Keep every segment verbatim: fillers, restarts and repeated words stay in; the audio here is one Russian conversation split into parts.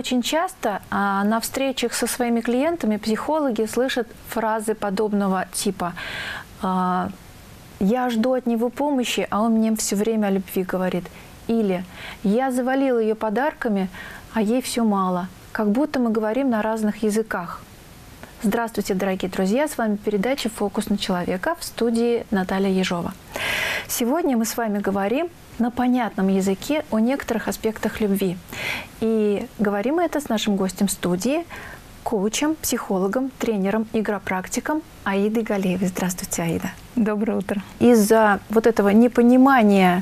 Очень часто а, на встречах со своими клиентами психологи слышат фразы подобного типа а, «я жду от него помощи, а он мне все время о любви говорит». Или «я завалила ее подарками, а ей все мало». Как будто мы говорим на разных языках. Здравствуйте, дорогие друзья! С вами передача «Фокус на человека», в студии Наталья Ежова. Сегодня мы с вами говорим на понятном языке о некоторых аспектах любви. И говорим мы это с нашим гостем студии, коучем, психологом, тренером, игропрактиком Аидой Галеевой. Здравствуйте, Аида. Доброе утро. Из-за вот этого непонимания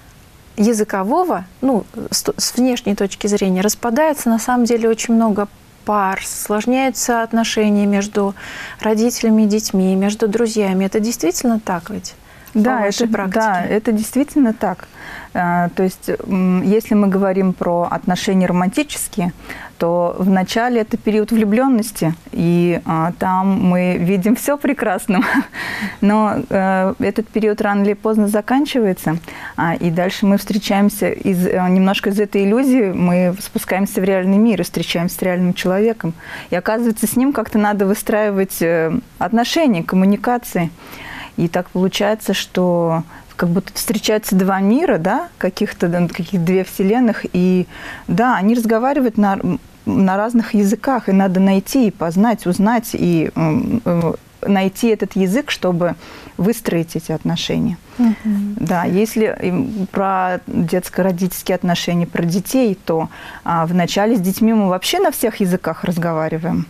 языкового, ну, с внешней точки зрения, распадается на самом деле очень много пар, сложняются отношения между родителями и детьми, между друзьями. Это действительно так ведь? Да, это, да, это действительно так. То есть, если мы говорим про отношения романтические, то вначале это период влюбленности, и а, там мы видим все прекрасно. Но а, этот период рано или поздно заканчивается, а, и дальше мы встречаемся, из, немножко из этой иллюзии мы спускаемся в реальный мир и встречаемся с реальным человеком. И оказывается, с ним как-то надо выстраивать отношения, коммуникации. И так получается, что как будто встречаются два мира, да, каких-то каких две вселенных, и да, они разговаривают на, на разных языках, и надо найти, познать, узнать, и э, найти этот язык, чтобы выстроить эти отношения. Mm-hmm. Да, если про детско-родительские отношения, про детей, то а, вначале с детьми мы вообще на всех языках разговариваем.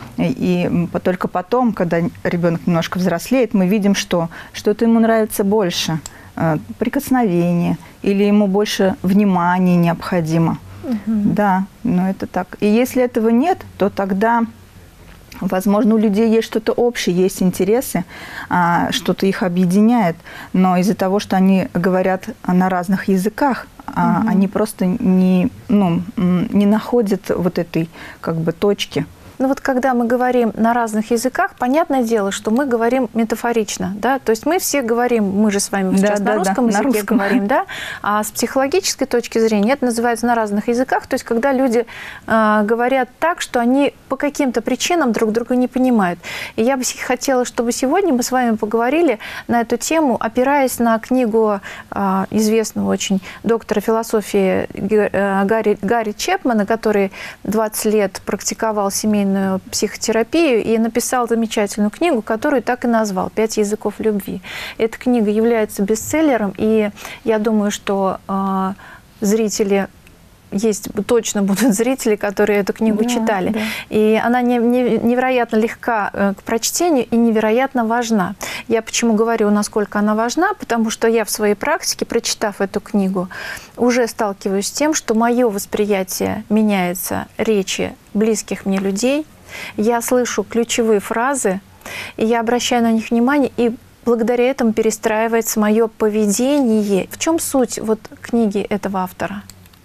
И только потом, когда ребенок немножко взрослеет, мы видим, что что-то ему нравится больше, прикосновение, или ему больше внимания необходимо. Угу. Да, но это так. И если этого нет, то тогда, возможно, у людей есть что-то общее, есть интересы, что-то их объединяет, но из-за того, что они говорят на разных языках, угу. они просто не, ну, не находят вот этой как бы точки. Ну вот когда мы говорим на разных языках, понятное дело, что мы говорим метафорично, да, то есть мы все говорим, мы же с вами сейчас да, на да, русском да, языке на русском. говорим, да, а с психологической точки зрения это называется на разных языках, то есть когда люди э, говорят так, что они по каким-то причинам друг друга не понимают. И я бы хотела, чтобы сегодня мы с вами поговорили на эту тему, опираясь на книгу э, известного очень доктора философии э, Гарри, Гарри Чепмана, который двадцать лет практиковал семейную психотерапию и написал замечательную книгу, которую так и назвал «Пять языков любви». Эта книга является бестселлером, и я думаю, что э, зрители, есть точно будут зрители, которые эту книгу да, читали. Да. И она не, не, невероятно легка э, к прочтению и невероятно важна. Я почему говорю, насколько она важна, потому что я в своей практике, прочитав эту книгу, уже сталкиваюсь с тем, что мое восприятие меняется речи близких мне людей. Я слышу ключевые фразы, и я обращаю на них внимание, и благодаря этому перестраивается мое поведение. В чем суть вот книги этого автора?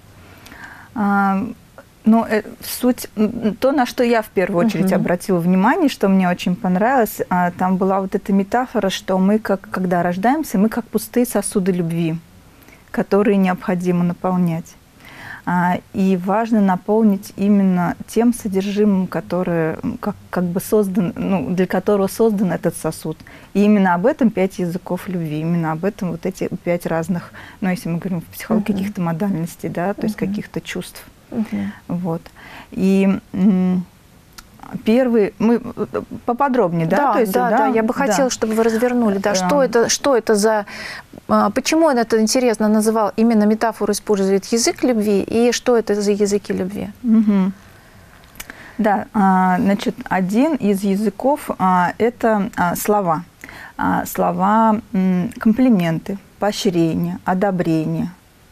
А, ну, э, суть, то, на что я в первую очередь uh-huh. обратила внимание, что мне очень понравилось, а, там была вот эта метафора, что мы, как, когда рождаемся, мы как пустые сосуды любви, которые необходимо наполнять. А, и важно наполнить именно тем содержимым, которое, как, как бы создан, ну, для которого создан этот сосуд. И именно об этом пять языков любви, именно об этом вот эти пять разных, ну, если мы говорим в психологии, uh-huh. каких-то модальностей, да, то uh-huh. есть каких-то чувств. Uh-huh. Вот. И м- первый, мы поподробнее, да? Да, то есть, да, да, да, я бы хотела, да. чтобы вы развернули, да, что это, что это за, почему он это интересно называл, именно метафору использует язык любви, и что это за языки любви? Угу. Да, значит, один из языков – это слова. Слова, комплименты, поощрение, одобрение.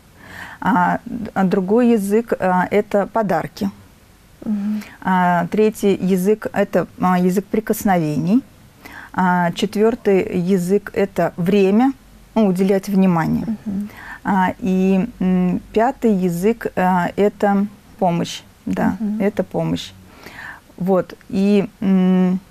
А другой язык – это подарки. Uh-huh. А, третий язык – это а, язык прикосновений. А, четвертый язык – это время, ну, уделять внимание. Uh-huh. а, и м, пятый язык а, – это помощь. Да, uh-huh. это помощь. Вот. И м,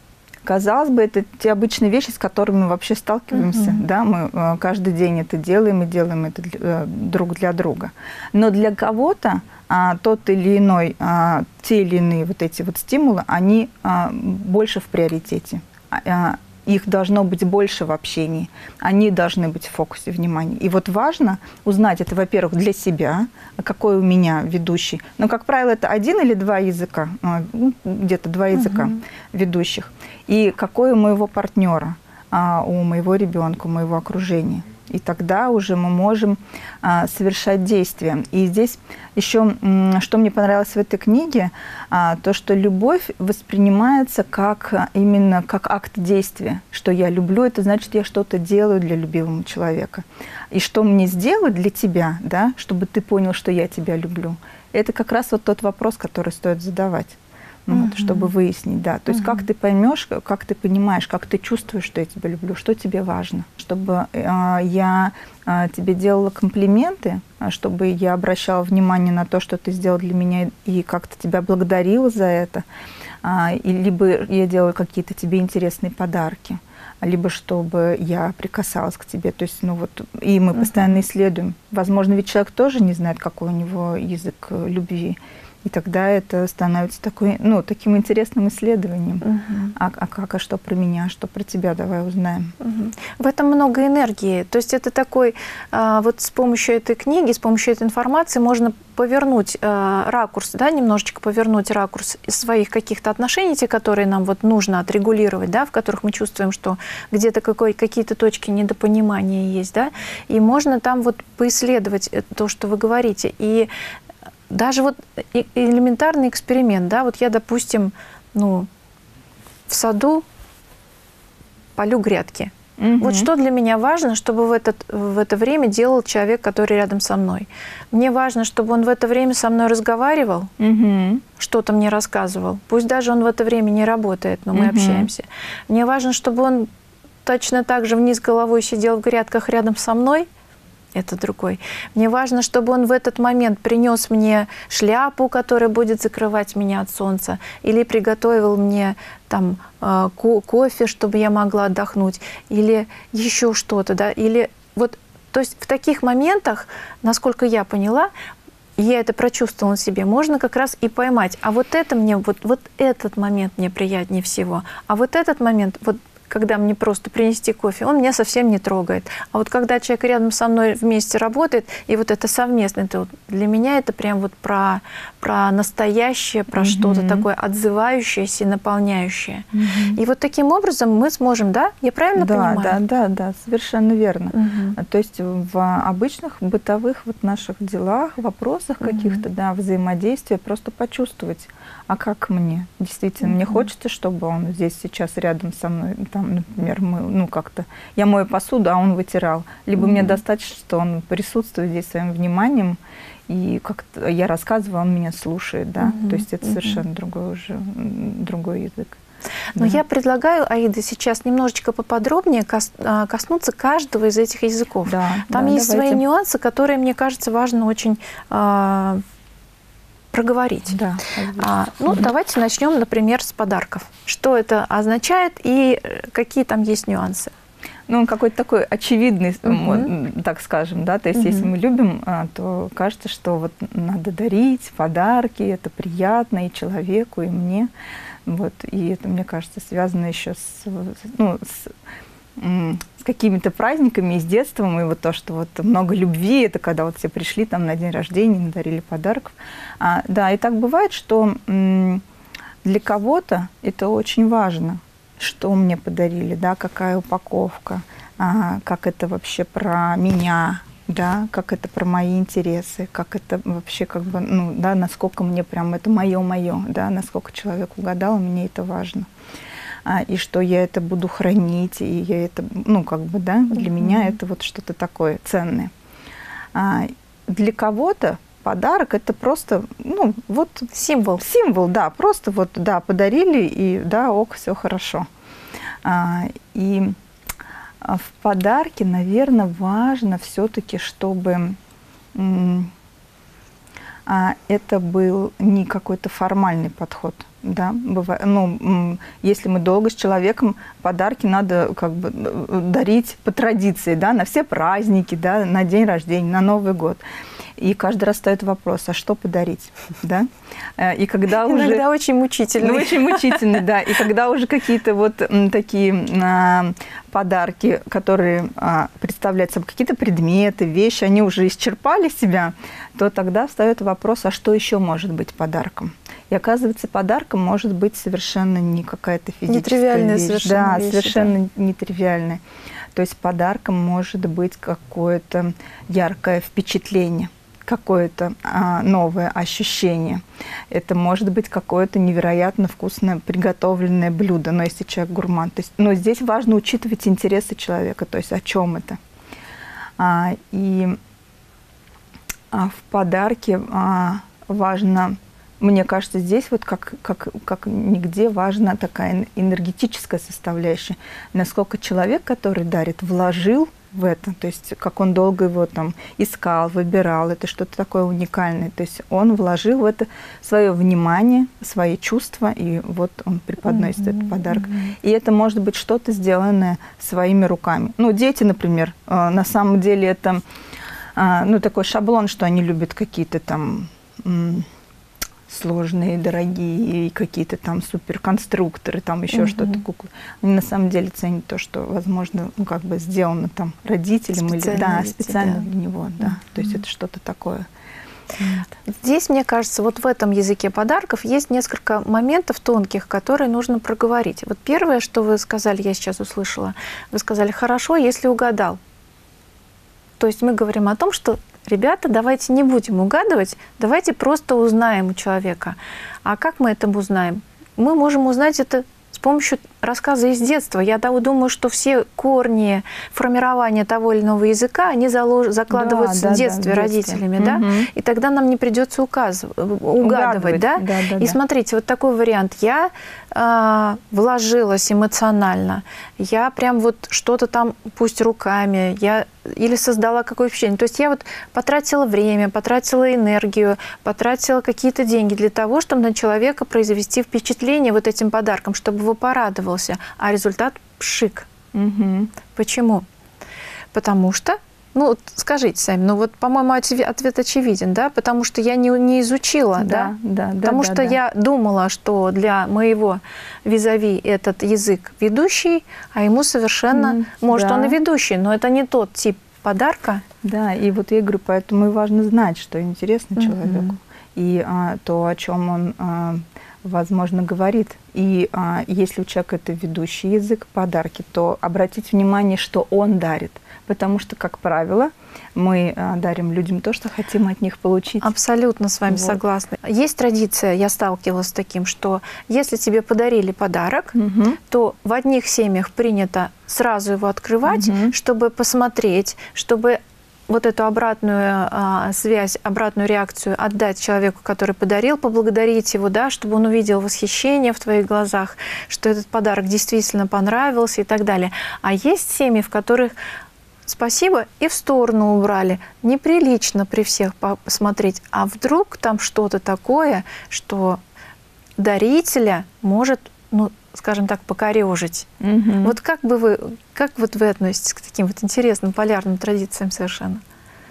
казалось бы, это те обычные вещи, с которыми мы вообще сталкиваемся. Mm-hmm. Да? Мы каждый день это делаем и делаем это для, друг для друга. Но для кого-то а, тот или иной, а, те или иные вот эти вот стимулы, они а, больше в приоритете. А, их должно быть больше в общении, они должны быть в фокусе внимания. И вот важно узнать это, во-первых, для себя, какой у меня ведущий. Но, как правило, это один или два языка, где-то два языка угу. ведущих. И какой у моего партнера, у моего ребенка, у моего окружения. И тогда уже мы можем а, совершать действия. И здесь еще, что мне понравилось в этой книге, а, то, что любовь воспринимается как именно как акт действия. Что я люблю, это значит, я что-то делаю для любимого человека. И что мне сделать для тебя, да, чтобы ты понял, что я тебя люблю, это как раз вот тот вопрос, который стоит задавать. Ну, вот, чтобы выяснить, да. То есть, uh-huh. как ты поймешь, как ты понимаешь, как ты чувствуешь, что я тебя люблю, что тебе важно. Чтобы э, я э, тебе делала комплименты, чтобы я обращала внимание на то, что ты сделал для меня, и как-то тебя благодарила за это. Э, и либо я делала какие-то тебе интересные подарки, либо чтобы я прикасалась к тебе. То есть, ну вот, и мы uh-huh. постоянно исследуем. Возможно, ведь человек тоже не знает, какой у него язык любви. И тогда это становится такой, ну, таким интересным исследованием. Uh-huh. а, а как, а что про меня, что про тебя, давай узнаем. Uh-huh. В этом много энергии. То есть это такой, а, вот с помощью этой книги, с помощью этой информации можно повернуть а, ракурс, да, немножечко повернуть ракурс из своих каких-то отношений, те, которые нам вот нужно отрегулировать, да, в которых мы чувствуем, что где-то какой, какие-то точки недопонимания есть, да, и можно там вот поисследовать то, что вы говорите. И даже вот элементарный эксперимент, да, вот я, допустим, ну, в саду полю грядки. Mm-hmm. Вот что для меня важно, чтобы в, этот, в это время делал человек, который рядом со мной. Мне важно, чтобы он в это время со мной разговаривал, mm-hmm. что-то мне рассказывал. Пусть даже он в это время не работает, но мы mm-hmm. общаемся. Мне важно, чтобы он точно так же вниз головой сидел в грядках рядом со мной. Это другой. Мне важно, чтобы он в этот момент принес мне шляпу, которая будет закрывать меня от солнца, или приготовил мне там ко- кофе, чтобы я могла отдохнуть, или еще что-то, да, или вот, то есть в таких моментах, насколько я поняла, я это прочувствовала на себе, можно как раз и поймать, а вот это мне, вот, вот этот момент мне приятнее всего, а вот этот момент, вот когда мне просто принести кофе, он меня совсем не трогает. А вот когда человек рядом со мной вместе работает, и вот это совместно, это вот для меня это прям вот про, про настоящее, про mm-hmm. что-то такое отзывающееся и наполняющее. Mm-hmm. И вот таким образом мы сможем, да? Я правильно да, понимаю? Да, да, да, совершенно верно. Mm-hmm. То есть в обычных бытовых вот наших делах, вопросах mm-hmm. каких-то, да, взаимодействия просто почувствовать, а как мне? Действительно, mm-hmm. мне хочется, чтобы он здесь сейчас рядом со мной, там, например, мы, ну, как-то, я мою посуду, а он вытирал. Либо mm-hmm. мне достаточно, что он присутствует здесь своим вниманием, и как-то я рассказываю, он меня слушает, да. Mm-hmm. То есть это mm-hmm. совершенно другой уже, другой язык. Но да. я предлагаю, Аида, сейчас немножечко поподробнее коснуться каждого из этих языков. Да, Там да, есть давайте. свои нюансы, которые, мне кажется, важно очень а, проговорить. Да, а, ну, mm-hmm. давайте начнем, например, с подарков. Что это означает и какие там есть нюансы? Ну, он какой-то такой очевидный, mm-hmm. так скажем, да, то есть mm-hmm. если мы любим, то кажется, что вот надо дарить подарки, это приятно и человеку, и мне, вот, и это, мне кажется, связано еще с, ну, с, с какими-то праздниками, и с детством, и вот то, что вот много любви, это когда вот все пришли там на день рождения, надарили подарков. А, да, и так бывает, что м, для кого-то это очень важно, что мне подарили, да, какая упаковка, а, как это вообще про меня, да, как это про мои интересы, как это вообще как бы, ну, да, насколько мне прям это мое-мое, да, насколько человек угадал, мне это важно. А, и что я это буду хранить, и я это, ну, как бы, да, для mm-hmm. меня это вот что-то такое ценное. А, для кого-то подарок это просто, ну, вот символ. Символ, да, просто вот, да, подарили, и да, ок, все хорошо. А, и в подарке, наверное, важно все-таки, чтобы м, а, это был не какой-то формальный подход. Да, бывает. Ну, если мы долго с человеком, подарки надо как бы дарить по традиции, да, на все праздники, да, на день рождения, на Новый год. И каждый раз встает вопрос, а что подарить, да? И когда уже... Иногда очень мучительный. Ну, очень мучительный, да. И когда уже какие-то вот такие а, подарки, которые а, представляют собой какие-то предметы, вещи, они уже исчерпали себя, то тогда встает вопрос, а что еще может быть подарком? И оказывается, подарком может быть совершенно не какая-то физическая вещь. Совершенно да, вещи, совершенно да. нетривиальная. То есть подарком может быть какое-то яркое впечатление, какое-то а, новое ощущение. Это может быть какое-то невероятно вкусно приготовленное блюдо, но если человек гурман. То есть, но здесь важно учитывать интересы человека, то есть о чем это. А, и а в подарке а, важно, мне кажется, здесь вот как, как, как нигде важна такая энергетическая составляющая. Насколько человек, который дарит, вложил в это, то есть как он долго его там искал, выбирал, это что-то такое уникальное. То есть он вложил в это свое внимание, свои чувства, и вот он преподносит mm-hmm. этот подарок. Mm-hmm. И это может быть что-то сделанное своими руками. Ну, дети, например, на самом деле это ну, такой шаблон, что они любят какие-то там сложные, дорогие, какие-то там суперконструкторы, там еще mm-hmm. что-то, куклы. Они на самом деле ценят то, что, возможно, ну, как бы сделано там родителям специально или да, для специально тебя. для него, да. Mm-hmm. То есть это что-то такое. Вот. Здесь, мне кажется, вот в этом языке подарков есть несколько моментов тонких, которые нужно проговорить. Вот первое, что вы сказали, я сейчас услышала, вы сказали, хорошо, если угадал. То есть мы говорим о том, что ребята, давайте не будем угадывать, давайте просто узнаем у человека. А как мы это узнаем? Мы можем узнать это с помощью рассказа из детства. Я думаю, что все корни формирования того или иного языка, они залож... закладываются да, в детстве да, родителями, да? Угу. И тогда нам не придется указывать, угадывать, угадывать, да? Да, да? И да. Смотрите, вот такой вариант. Я э, вложилась эмоционально, я прям вот что-то там, пусть руками, я или создала какое-то впечатление. То есть я вот потратила время, потратила энергию, потратила какие-то деньги для того, чтобы на человека произвести впечатление вот этим подарком, чтобы его порадовался, а результат пшик. Угу. Почему? Потому что, ну, скажите сами, ну вот, по-моему, ответ очевиден, да, потому что я не, не изучила, да, да, да потому да, что да. я думала, что для моего визави этот язык ведущий, а ему совершенно, mm, может, да. он и ведущий, но это не тот тип подарка. Да, и вот я говорю, поэтому и важно знать, что интересно mm-hmm. человеку, и а, то, о чем он, а, возможно, говорит. И а, если у человека это ведущий язык, подарки, то обратить внимание, что он дарит. Потому что, как правило, мы а, дарим людям то, что хотим от них получить. Абсолютно с вами вот. Согласна. Есть традиция, я сталкивалась с таким, что если тебе подарили подарок, угу. то в одних семьях принято сразу его открывать, угу. чтобы посмотреть, чтобы вот эту обратную а, связь, обратную реакцию отдать человеку, который подарил, поблагодарить его, да, чтобы он увидел восхищение в твоих глазах, что этот подарок действительно понравился и так далее. А есть семьи, в которых спасибо и в сторону убрали. Неприлично при всех посмотреть. А вдруг там что-то такое, что дарителя может, ну, скажем так, покорежить. Mm-hmm. Вот как бы вы, как вот вы относитесь к таким вот интересным полярным традициям совершенно?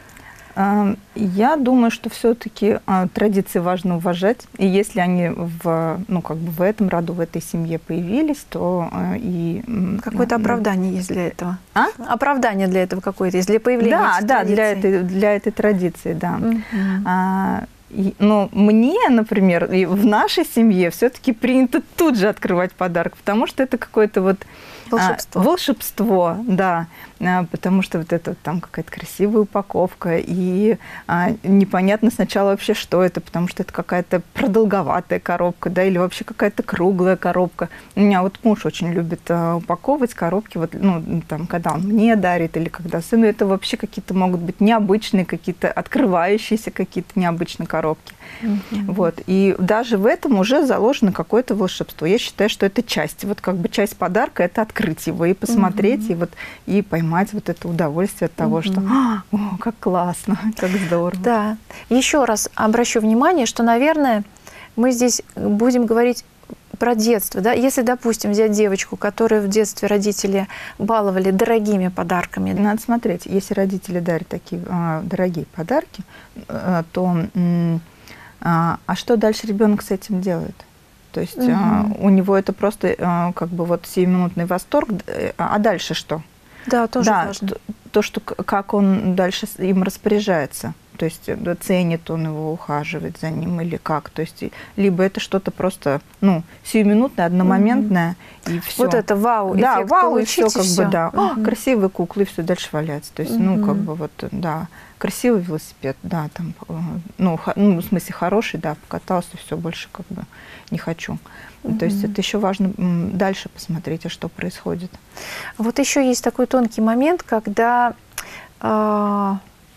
Я думаю, что все-таки традиции важно уважать. И если они в, ну, как бы в этом роду, в этой семье появились, то и... Какое-то оправдание есть для этого? А? Оправдание для этого какое-то есть, для появления да, этих да, традиций? для этой, для этой традиции, да. Mm-hmm. А, и, но мне, например, и в нашей семье все-таки принято тут же открывать подарок, потому что это какое-то вот... Волшебство. А, волшебство, да, а, потому что вот это там какая-то красивая упаковка, и а, непонятно сначала вообще, что это, потому что это какая-то продолговатая коробка, да, или вообще какая-то круглая коробка. У меня вот муж очень любит а, упаковывать коробки, вот, ну, там, когда он мне дарит, или когда сыну, это вообще какие-то могут быть необычные, какие-то открывающиеся какие-то необычные коробки. Mm-hmm. Вот, и даже в этом уже заложено какое-то волшебство. Я считаю, что это часть, вот как бы часть подарка, это открыть его и посмотреть, mm-hmm. и, вот, и поймать вот это удовольствие от того, mm-hmm. что а, о, как классно, как здорово. Да. Еще раз обращу внимание, что, наверное, мы здесь будем говорить про детство, да, если, допустим, взять девочку, которую в детстве родители баловали дорогими подарками. Надо смотреть, если родители дарят такие а, дорогие подарки, а, то а, а что дальше ребенок с этим делает? То есть угу. а, у него это просто а, как бы вот сиюминутный восторг, а дальше что? Да, тоже да, важно. То, то, что как он дальше им распоряжается. То есть ценит он его, ухаживает за ним или как. То есть либо это что-то просто, ну, сиюминутное, одномоментное, mm-hmm. и все. Вот это вау, да, вау, и все, как всё. бы, да. Mm-hmm. О, красивые куклы, и все дальше валяется. То есть, mm-hmm. ну, как бы вот, да, красивый велосипед, да, там, ну, ну, в смысле хороший, да, покатался, все, больше как бы не хочу. Mm-hmm. То есть это еще важно дальше посмотреть, а что происходит. Вот еще есть такой тонкий момент, когда э,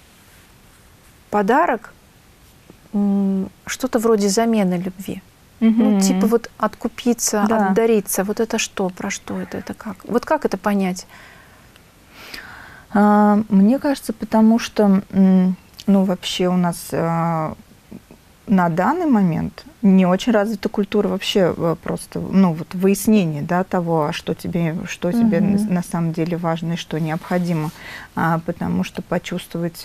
подарок что-то вроде замены любви. Mm-hmm. Ну, типа вот откупиться, да. отдариться. Вот это что? Про что это? Это как? Вот как это понять? А, мне кажется, потому что, ну, вообще у нас а, на данный момент не очень развита культура вообще просто, ну, вот выяснение, да, того, что тебе, что тебе mm-hmm. на самом деле важно и что необходимо. А, потому что почувствовать...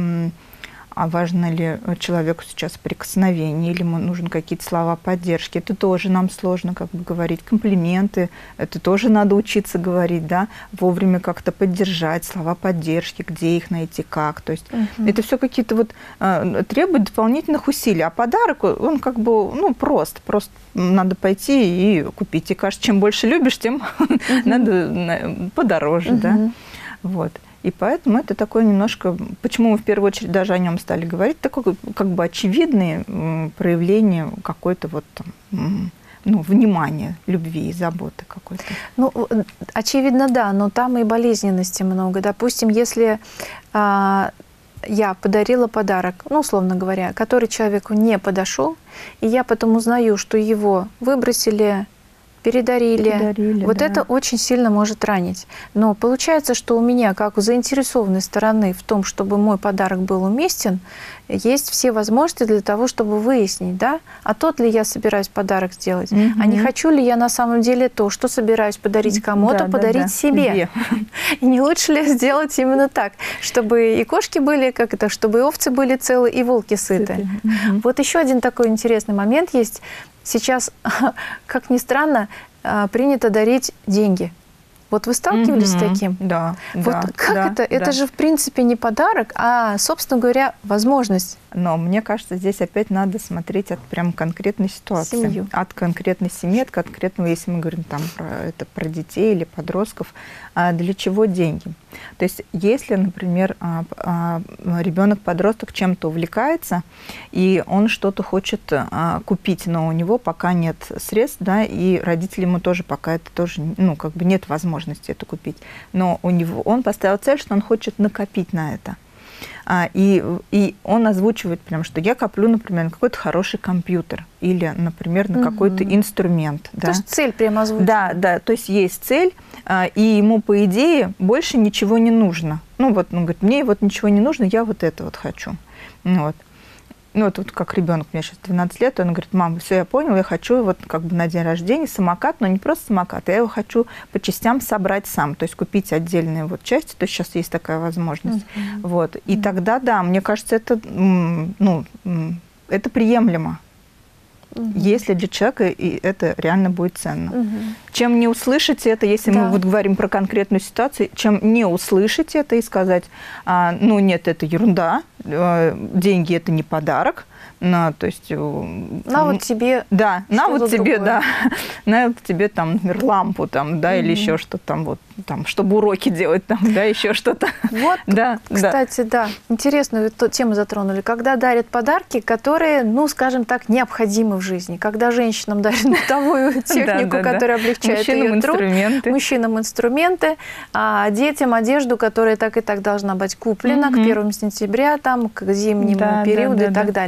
а важно ли человеку сейчас прикосновение, или ему нужны какие-то слова поддержки. Это тоже нам сложно как бы говорить. Комплименты, это тоже надо учиться говорить, да, вовремя как-то поддержать, слова поддержки, где их найти, как. То есть uh-huh. это все какие-то вот э, требует дополнительных усилий. А подарок, он как бы, ну, прост. Просто надо пойти и купить. И кажется, чем больше любишь, тем uh-huh. надо подороже, uh-huh. да. Вот. И поэтому это такое немножко, почему мы в первую очередь даже о нем стали говорить, такое как бы очевидное проявление какой-то вот там, ну, внимания, любви и заботы какой-то. Ну, очевидно, да, но там и болезненности много. Допустим, если а, я подарила подарок, ну, условно говоря, который человеку не подошел, и я потом узнаю, что его выбросили, передарили. передарили вот да. это очень сильно может ранить. Но получается, что у меня, как у заинтересованной стороны в том, чтобы мой подарок был уместен, есть все возможности для того, чтобы выяснить, да, а тот ли я собираюсь подарок сделать, mm-hmm. а не хочу ли я на самом деле то, что собираюсь подарить кому-то, да, подарить да, да. себе. И не лучше ли сделать именно так, чтобы и кошки были, как это, чтобы и овцы были целы, и волки сыты. Mm-hmm. Вот еще один такой интересный момент есть. Сейчас, как ни странно, принято дарить деньги. Вот вы сталкивались mm-hmm. с таким? Да. Вот да, как да, это? Да. Это же, в принципе, не подарок, а, собственно говоря, возможность. Но мне кажется, здесь опять надо смотреть от прям конкретной ситуации. Семью. От конкретной семьи, от конкретного, если мы говорим там про, это, про детей или подростков, а для чего деньги. То есть если, например, ребенок-подросток чем-то увлекается, и он что-то хочет купить, но у него пока нет средств, да, и родители ему тоже пока это тоже, ну, как бы нет возможности это купить. Но у него, он поставил цель, что он хочет накопить на это. А, и, и он озвучивает прям, что я коплю, например, на какой-то хороший компьютер или, например, на угу. какой-то инструмент. То да? есть цель прямо озвучивает. Да, да, то есть есть цель, а, и ему, по идее, больше ничего не нужно. Ну вот, он говорит, мне вот ничего не нужно, я вот это вот хочу. Вот. Ну, вот, вот как ребенок, мне сейчас двенадцать лет, он говорит, мам, все, я понял, я хочу вот как бы на день рождения самокат, но не просто самокат, я его хочу по частям собрать сам, то есть купить отдельные вот части, то есть сейчас есть такая возможность. Uh-huh. Вот. И uh-huh. тогда, да, мне кажется, это, ну, это приемлемо. Угу. Если для человека и это реально будет ценно. Угу. Чем не услышать это, если да. мы вот говорим про конкретную ситуацию, чем не услышать это и сказать, а, ну нет, это ерунда, деньги это не подарок, на, то есть, на вот тебе, да, на вот тебе, другое. да, на вот тебе там, например, лампу там, да, угу. или еще что-то там вот, там, чтобы уроки делать там, да, еще что-то. Вот, да, кстати, да, да. интересную тему затронули, когда дарят подарки, которые, ну, скажем так, необходимы в жизни, когда женщинам дарят бытовую технику, которая облегчает ее труд, мужчинам инструменты, а детям одежду, которая так и так должна быть куплена к первому сентября, там, к зимнему периоду и так далее.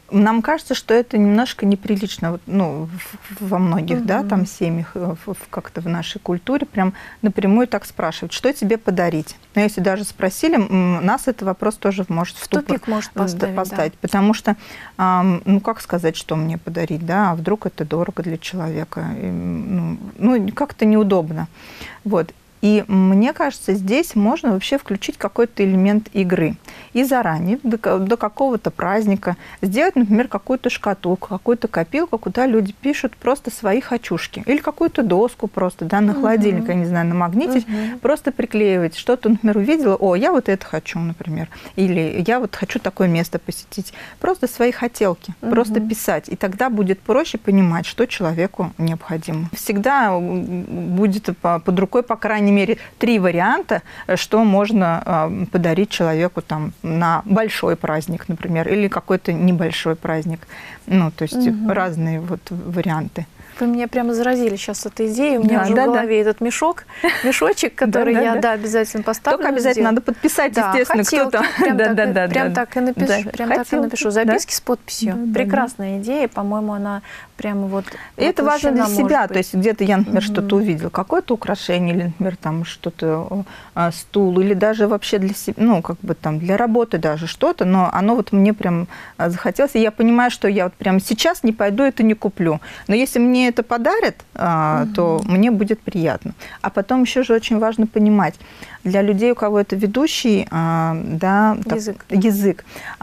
Нам кажется, что это немножко неприлично, вот, ну, во многих, угу. да, там семьях, как-то в нашей культуре, прям напрямую так спрашивают, что тебе подарить. Но если даже спросили, нас этот вопрос тоже может в ступор может поставить, поставить, да. потому что, ну, как сказать, что мне подарить, да, а вдруг это дорого для человека, и, ну, ну как-то неудобно, вот. И мне кажется, здесь можно вообще включить какой-то элемент игры. И заранее, до, до какого-то праздника, сделать, например, какую-то шкатулку, какую-то копилку, куда люди пишут просто свои хочушки. Или какую-то доску просто, да, на холодильник, угу. я не знаю, намагнитить, угу. просто приклеивать. Что-то, например, увидела, о, я вот это хочу, например. Или я вот хочу такое место посетить. Просто свои хотелки, угу. просто писать. И тогда будет проще понимать, что человеку необходимо. Всегда будет под рукой, по крайней мере, три варианта, что можно подарить человеку там на большой праздник, например, или какой-то небольшой праздник. Ну, то есть угу. разные вот варианты. Вы меня прямо заразили сейчас этой идеей. У меня да, уже да, в голове да. этот мешок, мешочек, который да, да, я да. Да, обязательно поставлю. Только обязательно надо подписать, да, естественно, кто-то. Прям, да, так, да, да, прям, да. Так, и напишу, да, прям так и напишу. Записки да? с подписью. Да, Прекрасная да. идея, по-моему, она прямо вот... И это важно для себя. То есть где-то я, например, угу. что-то увидела, какое-то украшение, или, например, там что-то, стул, или даже вообще для себя, ну, как бы там для работы даже что-то, но оно вот мне прям захотелось. И я понимаю, что я вот прямо сейчас не пойду, это не куплю. Но если мне это подарят, угу. то мне будет приятно. А потом еще же очень важно понимать, для людей, у кого это ведущий да, язык, так, язык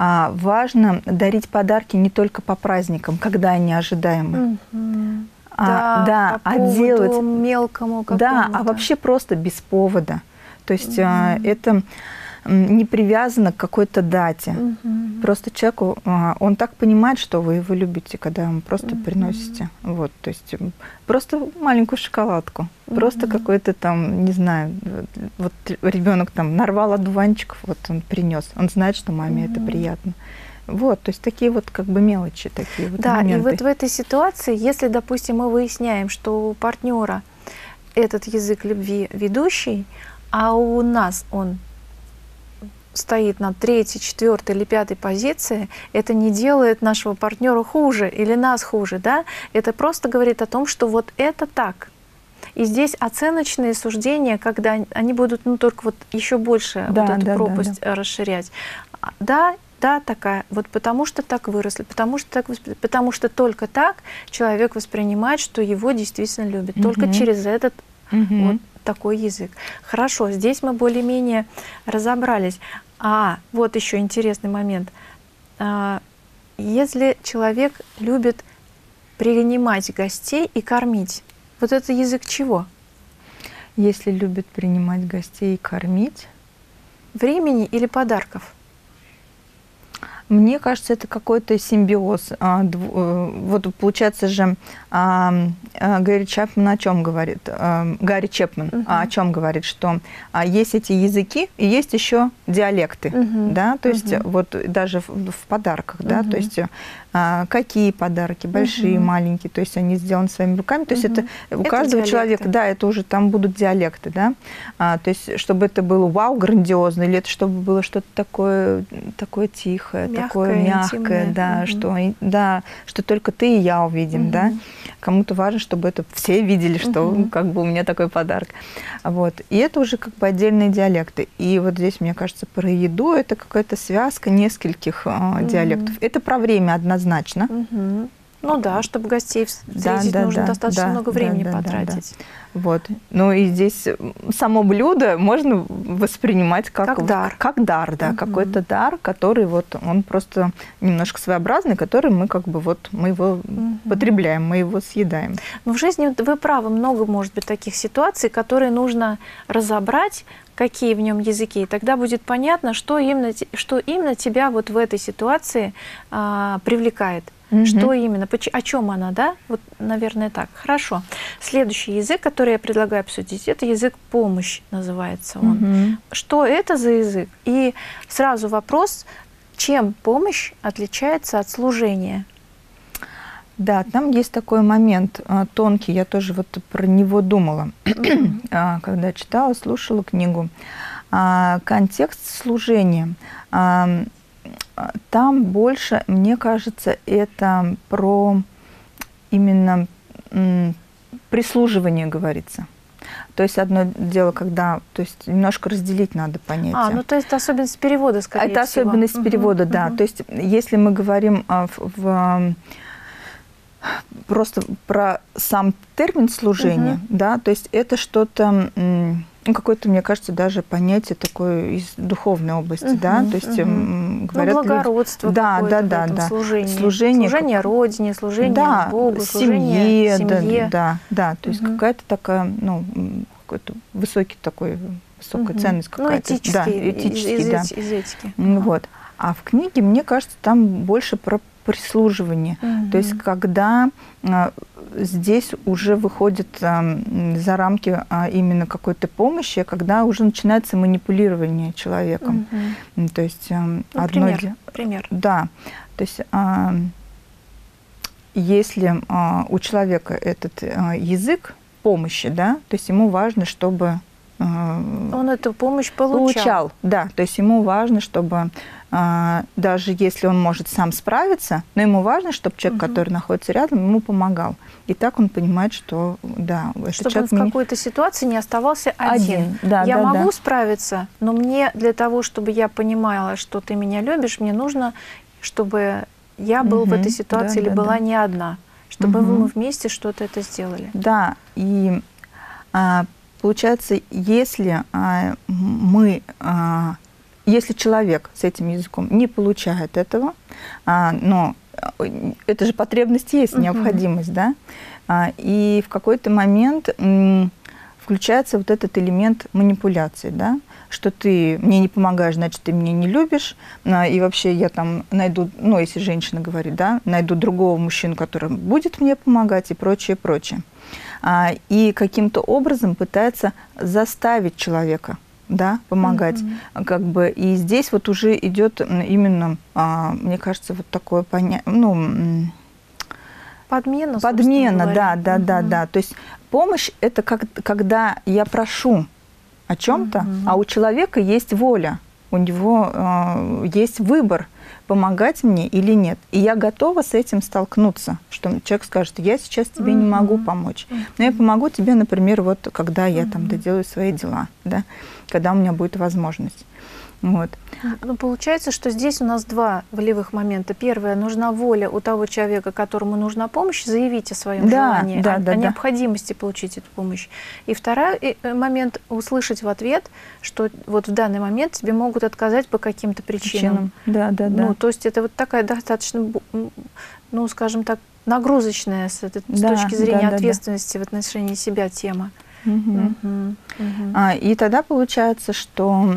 важно дарить подарки не только по праздникам, когда они ожидаемы. Угу. А, да, да, по а делать мелкому да, а вообще просто без повода. То есть угу. это не привязано к какой-то дате. Угу. Просто человеку, он так понимает, что вы его любите, когда вы просто угу. приносите. Вот, то есть просто маленькую шоколадку, угу. просто какой-то там, не знаю, вот ребенок там нарвал одуванчиков, вот он принес, он знает, что маме угу. это приятно. Вот, то есть такие вот как бы мелочи, такие вот да, моменты. И вот в этой ситуации, если, допустим, мы выясняем, что у партнера этот язык любви ведущий, а у нас он стоит на третьей, четвертой или пятой позиции, это не делает нашего партнера хуже или нас хуже, да? Это просто говорит о том, что вот это так. И здесь оценочные суждения, когда они будут, ну, только вот еще больше да, вот эту да, пропасть да, да. расширять. Да, да, такая, вот потому что так выросли, потому что, так, потому что только так человек воспринимает, что его действительно любят, угу. только через этот угу. вот такой язык. Хорошо, здесь мы более-менее разобрались. А вот еще интересный момент. Если человек любит принимать гостей и кормить, вот это язык чего? Если любит принимать гостей и кормить? Времени или подарков? Мне кажется, это какой-то симбиоз. Вот получается же, Гарри Чапман о чем говорит? Гарри Чапман uh-huh. о чем говорит? Что есть эти языки и есть еще диалекты, uh-huh. да, то есть uh-huh. вот даже в, в подарках, uh-huh. да, то есть какие подарки, большие, uh-huh. маленькие, то есть они сделаны своими руками, то есть uh-huh. это у это каждого диалекты. Человека, да, это уже там будут диалекты, да, а, то есть чтобы это было вау, грандиозно, или это чтобы было что-то такое, такое тихое, мягкое, такое мягкое, да, uh-huh. что, да, что только ты и я увидим, uh-huh. да, кому-то важно, чтобы это все видели, что uh-huh. как бы у меня такой подарок, вот, и это уже как бы отдельные диалекты, и вот здесь, мне кажется, про еду это какая-то связка нескольких uh-huh. диалектов, это про время однозначно. Значно. Угу. Ну да, чтобы гостей встретить, да, да, нужно да, достаточно да, много времени да, да, потратить. Да, да. Вот. Ну и здесь само блюдо можно воспринимать как, как дар. Как дар, да, угу. какой-то дар, который вот он просто немножко своеобразный, который мы как бы вот мы его угу. потребляем, мы его съедаем. Но в жизни вы правы, много может быть таких ситуаций, которые нужно разобрать, какие в нем языки, и тогда будет понятно, что именно, что именно тебя вот в этой ситуации а, привлекает. Mm-hmm. Что именно, о чем она, да? Вот, наверное, так. Хорошо. Следующий язык, который я предлагаю обсудить, это язык помощь, называется он. Mm-hmm. Что это за язык? И сразу вопрос, чем помощь отличается от служения? Да, там есть такой момент тонкий, я тоже вот про него думала, когда читала, слушала книгу. Контекст служения. там больше, мне кажется, это про именно прислуживание говорится. То есть одно дело, когда, то есть немножко разделить надо понятие. А, ну то есть это особенность перевода, скорее это всего. Это особенность угу, перевода, да. Угу. То есть если мы говорим в, в, просто про сам термин служения, угу. да, то есть это что-то, ну, какое-то, мне кажется, даже понятие такое из духовной области, угу, да, то есть угу. говорят, ну, благородство люди, да, да, да, да, служение, служение, служение как... Родине, служение да, Богу, семье, служение семье, да, да, да, то есть угу. какая-то такая, ну, какой-то высокий такой, высокая угу. ценность какая-то, ну, этический, да, этический, из, да, из, из этики. Угу. Вот, а в книге, мне кажется, там больше про прислуживание, угу. то есть когда а, здесь уже выходит а, за рамки а, именно какой-то помощи, когда уже начинается манипулирование человеком. Угу. То есть а, ну, одно пример, де... пример. Да, то есть а, если а, у человека этот а, язык помощи, да, то есть ему важно, чтобы он эту помощь получал. получал. Да, то есть ему важно, чтобы а, даже если он может сам справиться, но ему важно, чтобы человек, угу. который находится рядом, ему помогал. И так он понимает, что да, этот чтобы человек он в меня... какой-то ситуации не оставался один. один. Да, я да, могу да. справиться, но мне для того, чтобы я понимала, что ты меня любишь, мне нужно, чтобы я был угу. в этой ситуации да, или да, была да. не одна, чтобы угу. мы вместе что-то это сделали. Да, и а, получается, если а, мы, а, если человек с этим языком не получает этого, а, но это же потребность есть, uh-huh. необходимость, да, а, и в какой-то момент м, включается вот этот элемент манипуляции, да, что ты мне не помогаешь, значит, ты меня не любишь, а, и вообще я там найду, ну, если женщина говорит, да, найду другого мужчину, который будет мне помогать и прочее, прочее. И каким-то образом пытается заставить человека, да, помогать. Mm-hmm. Как бы, и здесь вот уже идет именно, мне кажется, вот такое понятие, ну, подмена, подмена, да, да, mm-hmm. да, да. То есть помощь – это как, когда я прошу о чем-то, mm-hmm. а у человека есть воля, у него э, есть выбор, помогать мне или нет. И я готова с этим столкнуться, что человек скажет, я сейчас тебе mm-hmm. не могу помочь, но я помогу тебе, например, вот когда я mm-hmm. там доделаю свои дела, да, когда у меня будет возможность. Вот. Ну, получается, что здесь у нас два волевых момента. Первое, нужна воля у того человека, которому нужна помощь, заявить о своем да, желании, да, о, да, о да. необходимости получить эту помощь. И второй момент, услышать в ответ, что вот в данный момент тебе могут отказать по каким-то причинам. причинам. Да, да, да. Ну, то есть это вот такая достаточно, ну, скажем так, нагрузочная с, этой, да, с точки зрения да, ответственности да, да. в отношении себя тема. Угу. Угу. Угу. А, и тогда получается, что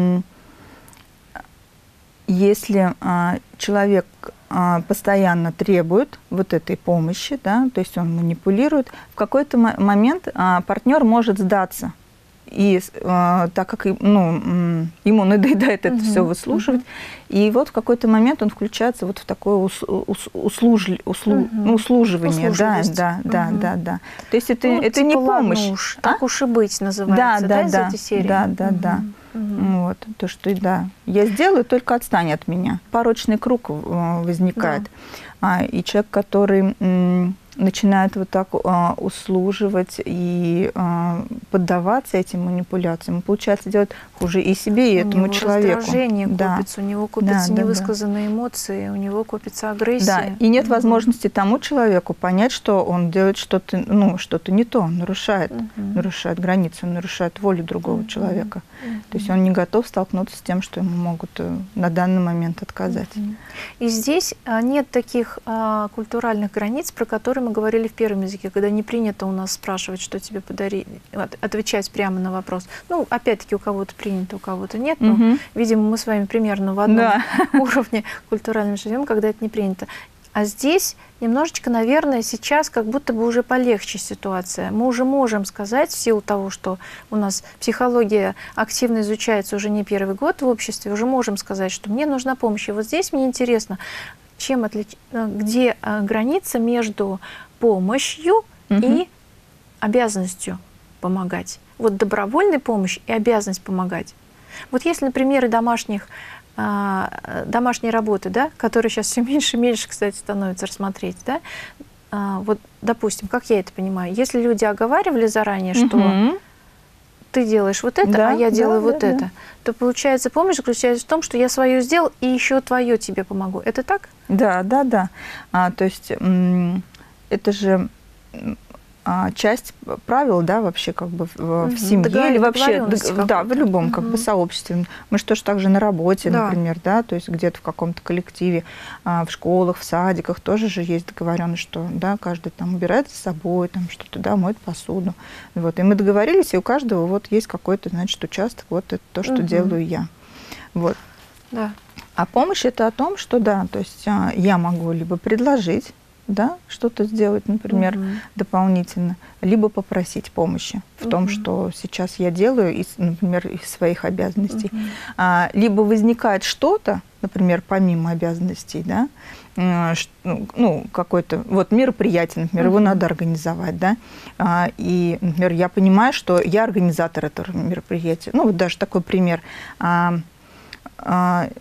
если а, человек а, постоянно требует вот этой помощи, да, то есть он манипулирует, в какой-то момент а, партнер может сдаться. И а, так как ну, ему надоедает это uh-huh, все выслушивать, uh-huh. и вот в какой-то момент он включается вот в такое ус, ус, услуж, услу, uh-huh. ну, услуживание. Да, да, да, uh-huh. да, да. То есть это, ну, это типа не помощь. Уж, а? Так уж и быть называется, да, да, да, из да, этой серии? Да, да, uh-huh. да. Uh-huh. Вот, то, что да, я сделаю, только отстань от меня. Порочный круг возникает. Да. И человек, который начинает вот так а, услуживать и а, поддаваться этим манипуляциям, получается, делать хуже и себе, и у этому него человеку. Раздражение да. копится, у него копятся да, невысказанные да, эмоции, у него копится агрессия. Да, и нет угу. возможности тому человеку понять, что он делает что-то, ну, что-то не то, нарушает, угу. нарушает границы, нарушает волю другого угу. человека. Угу. То есть он не готов столкнуться с тем, что ему могут на данный момент отказать. Угу. И здесь нет таких а, культуральных границ, про которые мы говорили в первом языке, когда не принято у нас спрашивать, что тебе подарили, отвечать прямо на вопрос. Ну, опять-таки, у кого-то принято, у кого-то нет. Но, угу. видимо, мы с вами примерно в одном да. уровне культуральном живем, когда это не принято. А здесь немножечко, наверное, сейчас как будто бы уже полегче ситуация. Мы уже можем сказать, в силу того, что у нас психология активно изучается уже не первый год в обществе, уже можем сказать, что мне нужна помощь. И вот здесь мне интересно, чем отлич... где граница между помощью угу. и обязанностью помогать. Вот добровольная помощь и обязанность помогать. Вот есть ли примеры домашних а, домашней работы, да, которая сейчас все меньше и меньше, кстати, становится рассмотреть, да, а, вот, допустим, как я это понимаю, если люди оговаривали заранее, что угу. ты делаешь вот это, да, а я делаю да, вот да, это, да. то получается, помощь заключается в том, что я свое сделал, и еще твое тебе помогу. Это так? Да, да, да. А, то есть это же а, часть правил, да, вообще как бы в, в семье или вообще, да, в любом угу. как бы сообществе. Мы же тоже так же на работе, да. например, да, то есть где-то в каком-то коллективе, а, в школах, в садиках тоже же есть договоренность, что, да, каждый там убирает за собой, там что-то, да, моет посуду. Вот, и мы договорились, и у каждого вот есть какой-то, значит, участок, вот это то, что угу. делаю я. Вот. Да. А помощь это о том, что, да, то есть а, я могу либо предложить, да, что-то сделать, например, угу. дополнительно, либо попросить помощи в угу. том, что сейчас я делаю, из, например, из своих обязанностей. Угу. А, либо возникает что-то, например, помимо обязанностей, да, ну, какое-то вот мероприятие, например, угу. его надо организовать, да, а, и, например, я понимаю, что я организатор этого мероприятия. Ну, вот даже такой пример. А, а,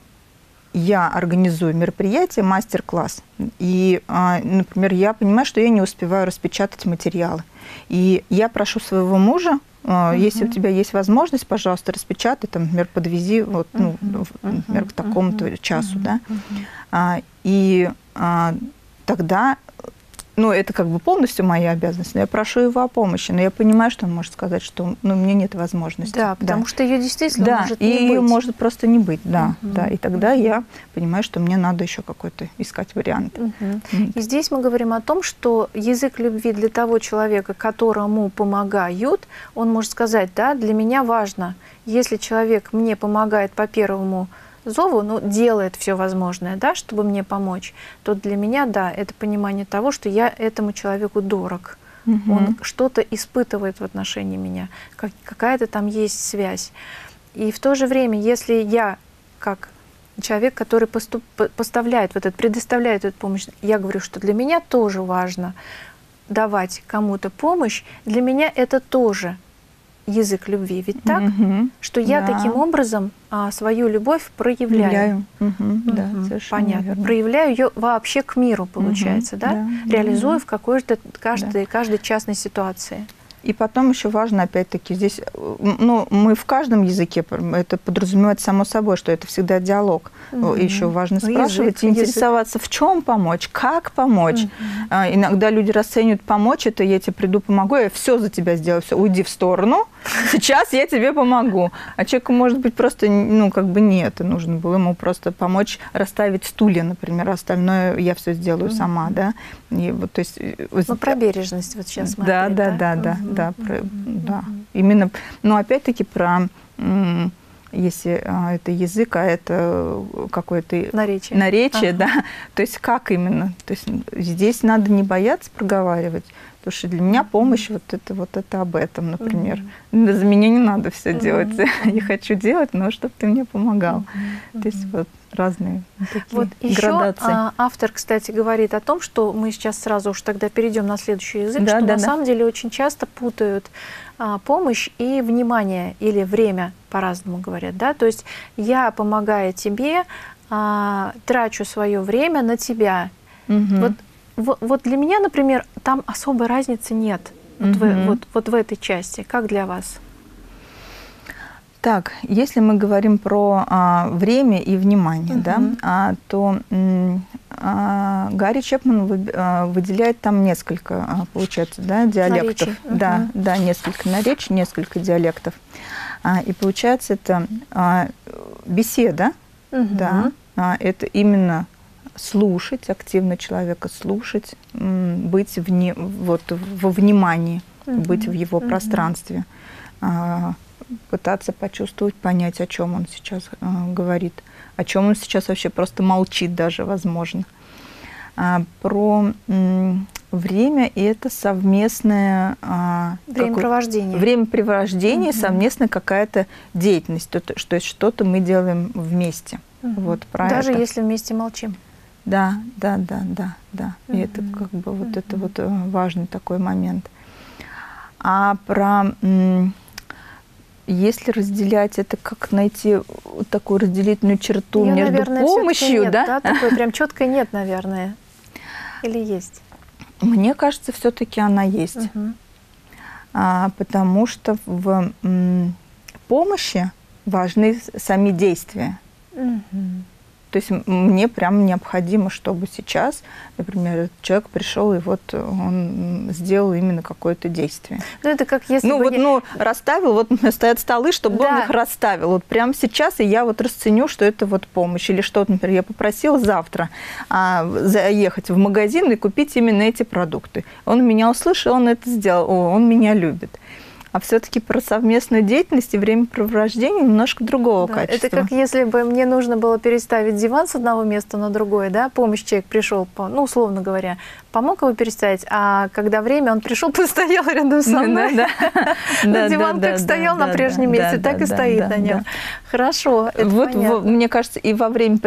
я организую мероприятие, мастер-класс, и, например, я понимаю, что я не успеваю распечатать материалы. И я прошу своего мужа, uh-huh. если у тебя есть возможность, пожалуйста, распечатай, там, например, подвези, вот, ну, uh-huh. например, к такому-то uh-huh. часу. Uh-huh. Да? И тогда... Ну, это как бы полностью моя обязанность, но я прошу его о помощи, но я понимаю, что он может сказать, что ну, у меня нет возможности. Да, потому да. что ее действительно да, может не и быть. Да, и ее может просто не быть, да, угу. да. И тогда я понимаю, что мне надо еще какой-то искать вариант. Угу. Mm. И здесь мы говорим о том, что язык любви для того человека, которому помогают, он может сказать, да, для меня важно, если человек мне помогает по первому зову, ну, делает все возможное, да, чтобы мне помочь, то для меня, да, это понимание того, что я этому человеку дорог. Угу. Он что-то испытывает в отношении меня, как, какая-то там есть связь. И в то же время, если я, как человек, который поступ, поставляет вот это, предоставляет эту помощь, я говорю, что для меня тоже важно давать кому-то помощь, для меня это тоже язык любви, ведь так, угу. что я да. таким образом а, свою любовь проявляю. Угу. Угу. Да, понятно. Верно. Проявляю ее вообще к миру, получается, угу. да? да? Реализую да. в какой-то каждой, да. каждой частной ситуации. И потом еще важно, опять-таки, здесь, ну, мы в каждом языке, это подразумевает само собой, что это всегда диалог. Mm-hmm. Еще важно спрашивать, язык, интересоваться, язык. В чем помочь, как помочь. Mm-hmm. Иногда люди расценивают помочь, это я тебе приду, помогу, я все за тебя сделаю, все, уйди в сторону, сейчас я тебе помогу. А человеку, может быть, просто, ну, как бы не это нужно было, ему просто помочь расставить стулья, например, остальное я все сделаю mm-hmm. сама, да. И вот, то есть, ну, про бережность вот сейчас мы да, опять, да, да, да, mm-hmm. да, про, mm-hmm. да. Именно, но опять-таки про, если а, это язык, а это какое-то наречие, наречие ага. да, то есть как именно, то есть здесь надо не бояться проговаривать, потому что для меня помощь вот это вот это об этом, например. Mm-hmm. За меня не надо все mm-hmm. делать, mm-hmm. я хочу делать, но чтобы ты мне помогал. Mm-hmm. То есть вот разные такие вот градации. Еще автор, кстати, говорит о том, что мы сейчас сразу уж тогда перейдем на следующий язык, да, что да, на да. самом деле очень часто путают а, помощь и внимание или время, по-разному говорят, да, то есть я, помогая тебе, а, трачу свое время на тебя. Угу. Вот, вот, вот для меня, например, там особой разницы нет, угу. вот, в, вот, вот в этой части. Как для вас? Так, если мы говорим про а, время и внимание, uh-huh. да, а, то а, Гарри Чепман вы, а, выделяет там несколько, а, получается, да, диалектов. Uh-huh. Да, да, несколько наречий, несколько диалектов. А, и получается это а, беседа, uh-huh. да, а, это именно слушать, активно человека слушать, быть вне, вот, во внимании, uh-huh. быть в его uh-huh. пространстве. А, пытаться почувствовать, понять, о чем он сейчас э, говорит, о чем он сейчас вообще просто молчит даже, возможно. А, про м, время и это совместное а, времяпровождение, времяпровождение, угу. совместная какая-то деятельность, то, то, что что-то мы делаем вместе. Угу. Вот, про даже это. если вместе молчим. Да, да, да, да, да. Угу. И это как бы вот угу. это вот важный такой момент. А про м, если разделять это, как найти такую разделительную черту Я, между наверное, помощью, нет, да? да? Такой прям четкой нет, наверное. Или есть? Мне кажется, все-таки она есть. Угу. А, потому что в м, помощи важны сами действия. Угу. То есть мне прям необходимо, чтобы сейчас, например, этот человек пришел и вот он сделал именно какое-то действие. Ну, это как если ну, бы... вот, Я... ну, расставил, вот у меня стоят столы, чтобы да. он их расставил. Вот прямо сейчас, и я вот расценю, что это вот помощь. Или что-то, например, я попросила завтра а, заехать в магазин и купить именно эти продукты. Он меня услышал, он это сделал, о, он меня любит. А все-таки про совместную деятельность и времяпрепровождение немножко другого да, качества. Это как если бы мне нужно было переставить диван с одного места на другое, да, помощь человек пришел, ну, условно говоря, помог его переставить, а когда время, он пришел, постоял рядом со мной. Диван как стоял на прежнем месте, так и стоит на нем. Хорошо, это понятно. Мне кажется, и во время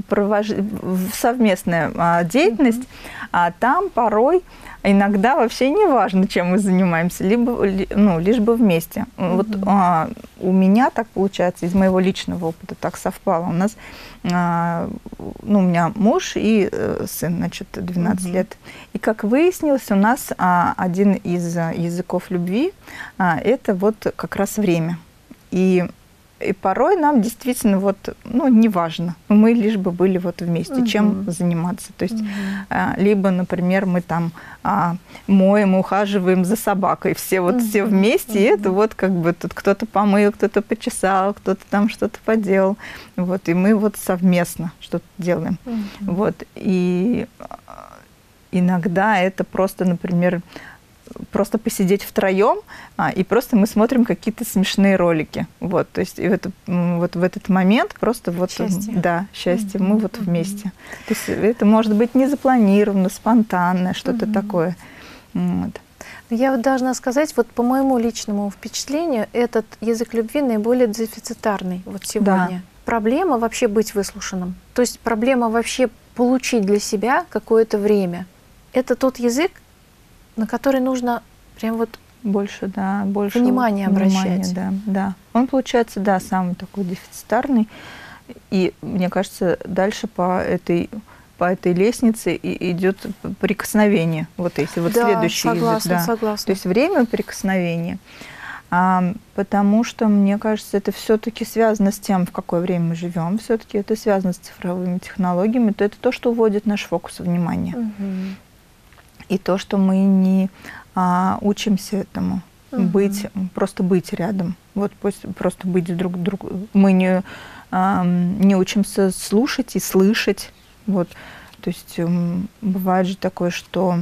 совместная деятельность, там порой иногда вообще не важно, чем мы занимаемся, либо, ну, лишь бы вместе. Mm-hmm. Вот а, у меня так получается, из моего личного опыта так совпало. У нас, а, ну, у меня муж и э, сын, значит, двенадцать mm-hmm. лет. И как выяснилось, у нас а, один из языков любви а, это вот как раз время. И И порой нам действительно вот, ну, не важно, мы лишь бы были вот вместе, угу. чем заниматься. То есть, угу. либо, например, мы там а, моем, ухаживаем за собакой, все вот угу. все вместе, угу. и это вот как бы тут кто-то помыл, кто-то почесал, кто-то там что-то поделал. Вот, и мы вот совместно что-то делаем. Угу. Вот, и иногда это просто, например, просто посидеть втроем, а, и просто мы смотрим какие-то смешные ролики. Вот, то есть и в, это, вот в этот момент просто вот... Счастье. Да, счастье. Mm-hmm. Мы вот mm-hmm. вместе. То есть это может быть не запланировано, спонтанное, что-то mm-hmm. такое. Вот. Я вот должна сказать, вот по моему личному впечатлению, этот язык любви наиболее дефицитарный вот сегодня. Да. Проблема вообще быть выслушанным. То есть проблема вообще получить для себя какое-то время. Это тот язык, на который нужно прям вот больше, да, больше внимание обращать. Да, да. Он получается, да, самый такой дефицитарный. И мне кажется, дальше по этой, по этой лестнице идет прикосновение. Вот если вот да, следующий согласна, язык. Да. Согласна. То есть время прикосновения. А, потому что, мне кажется, это все-таки связано с тем, в какое время мы живем. Все-таки это связано с цифровыми технологиями. То это то, что уводит наш фокус внимания. Угу. И то, что мы не а, учимся этому, угу. быть, просто быть рядом, вот просто быть друг другу. Мы не, а, не учимся слушать и слышать. Вот. То есть бывает же такое, что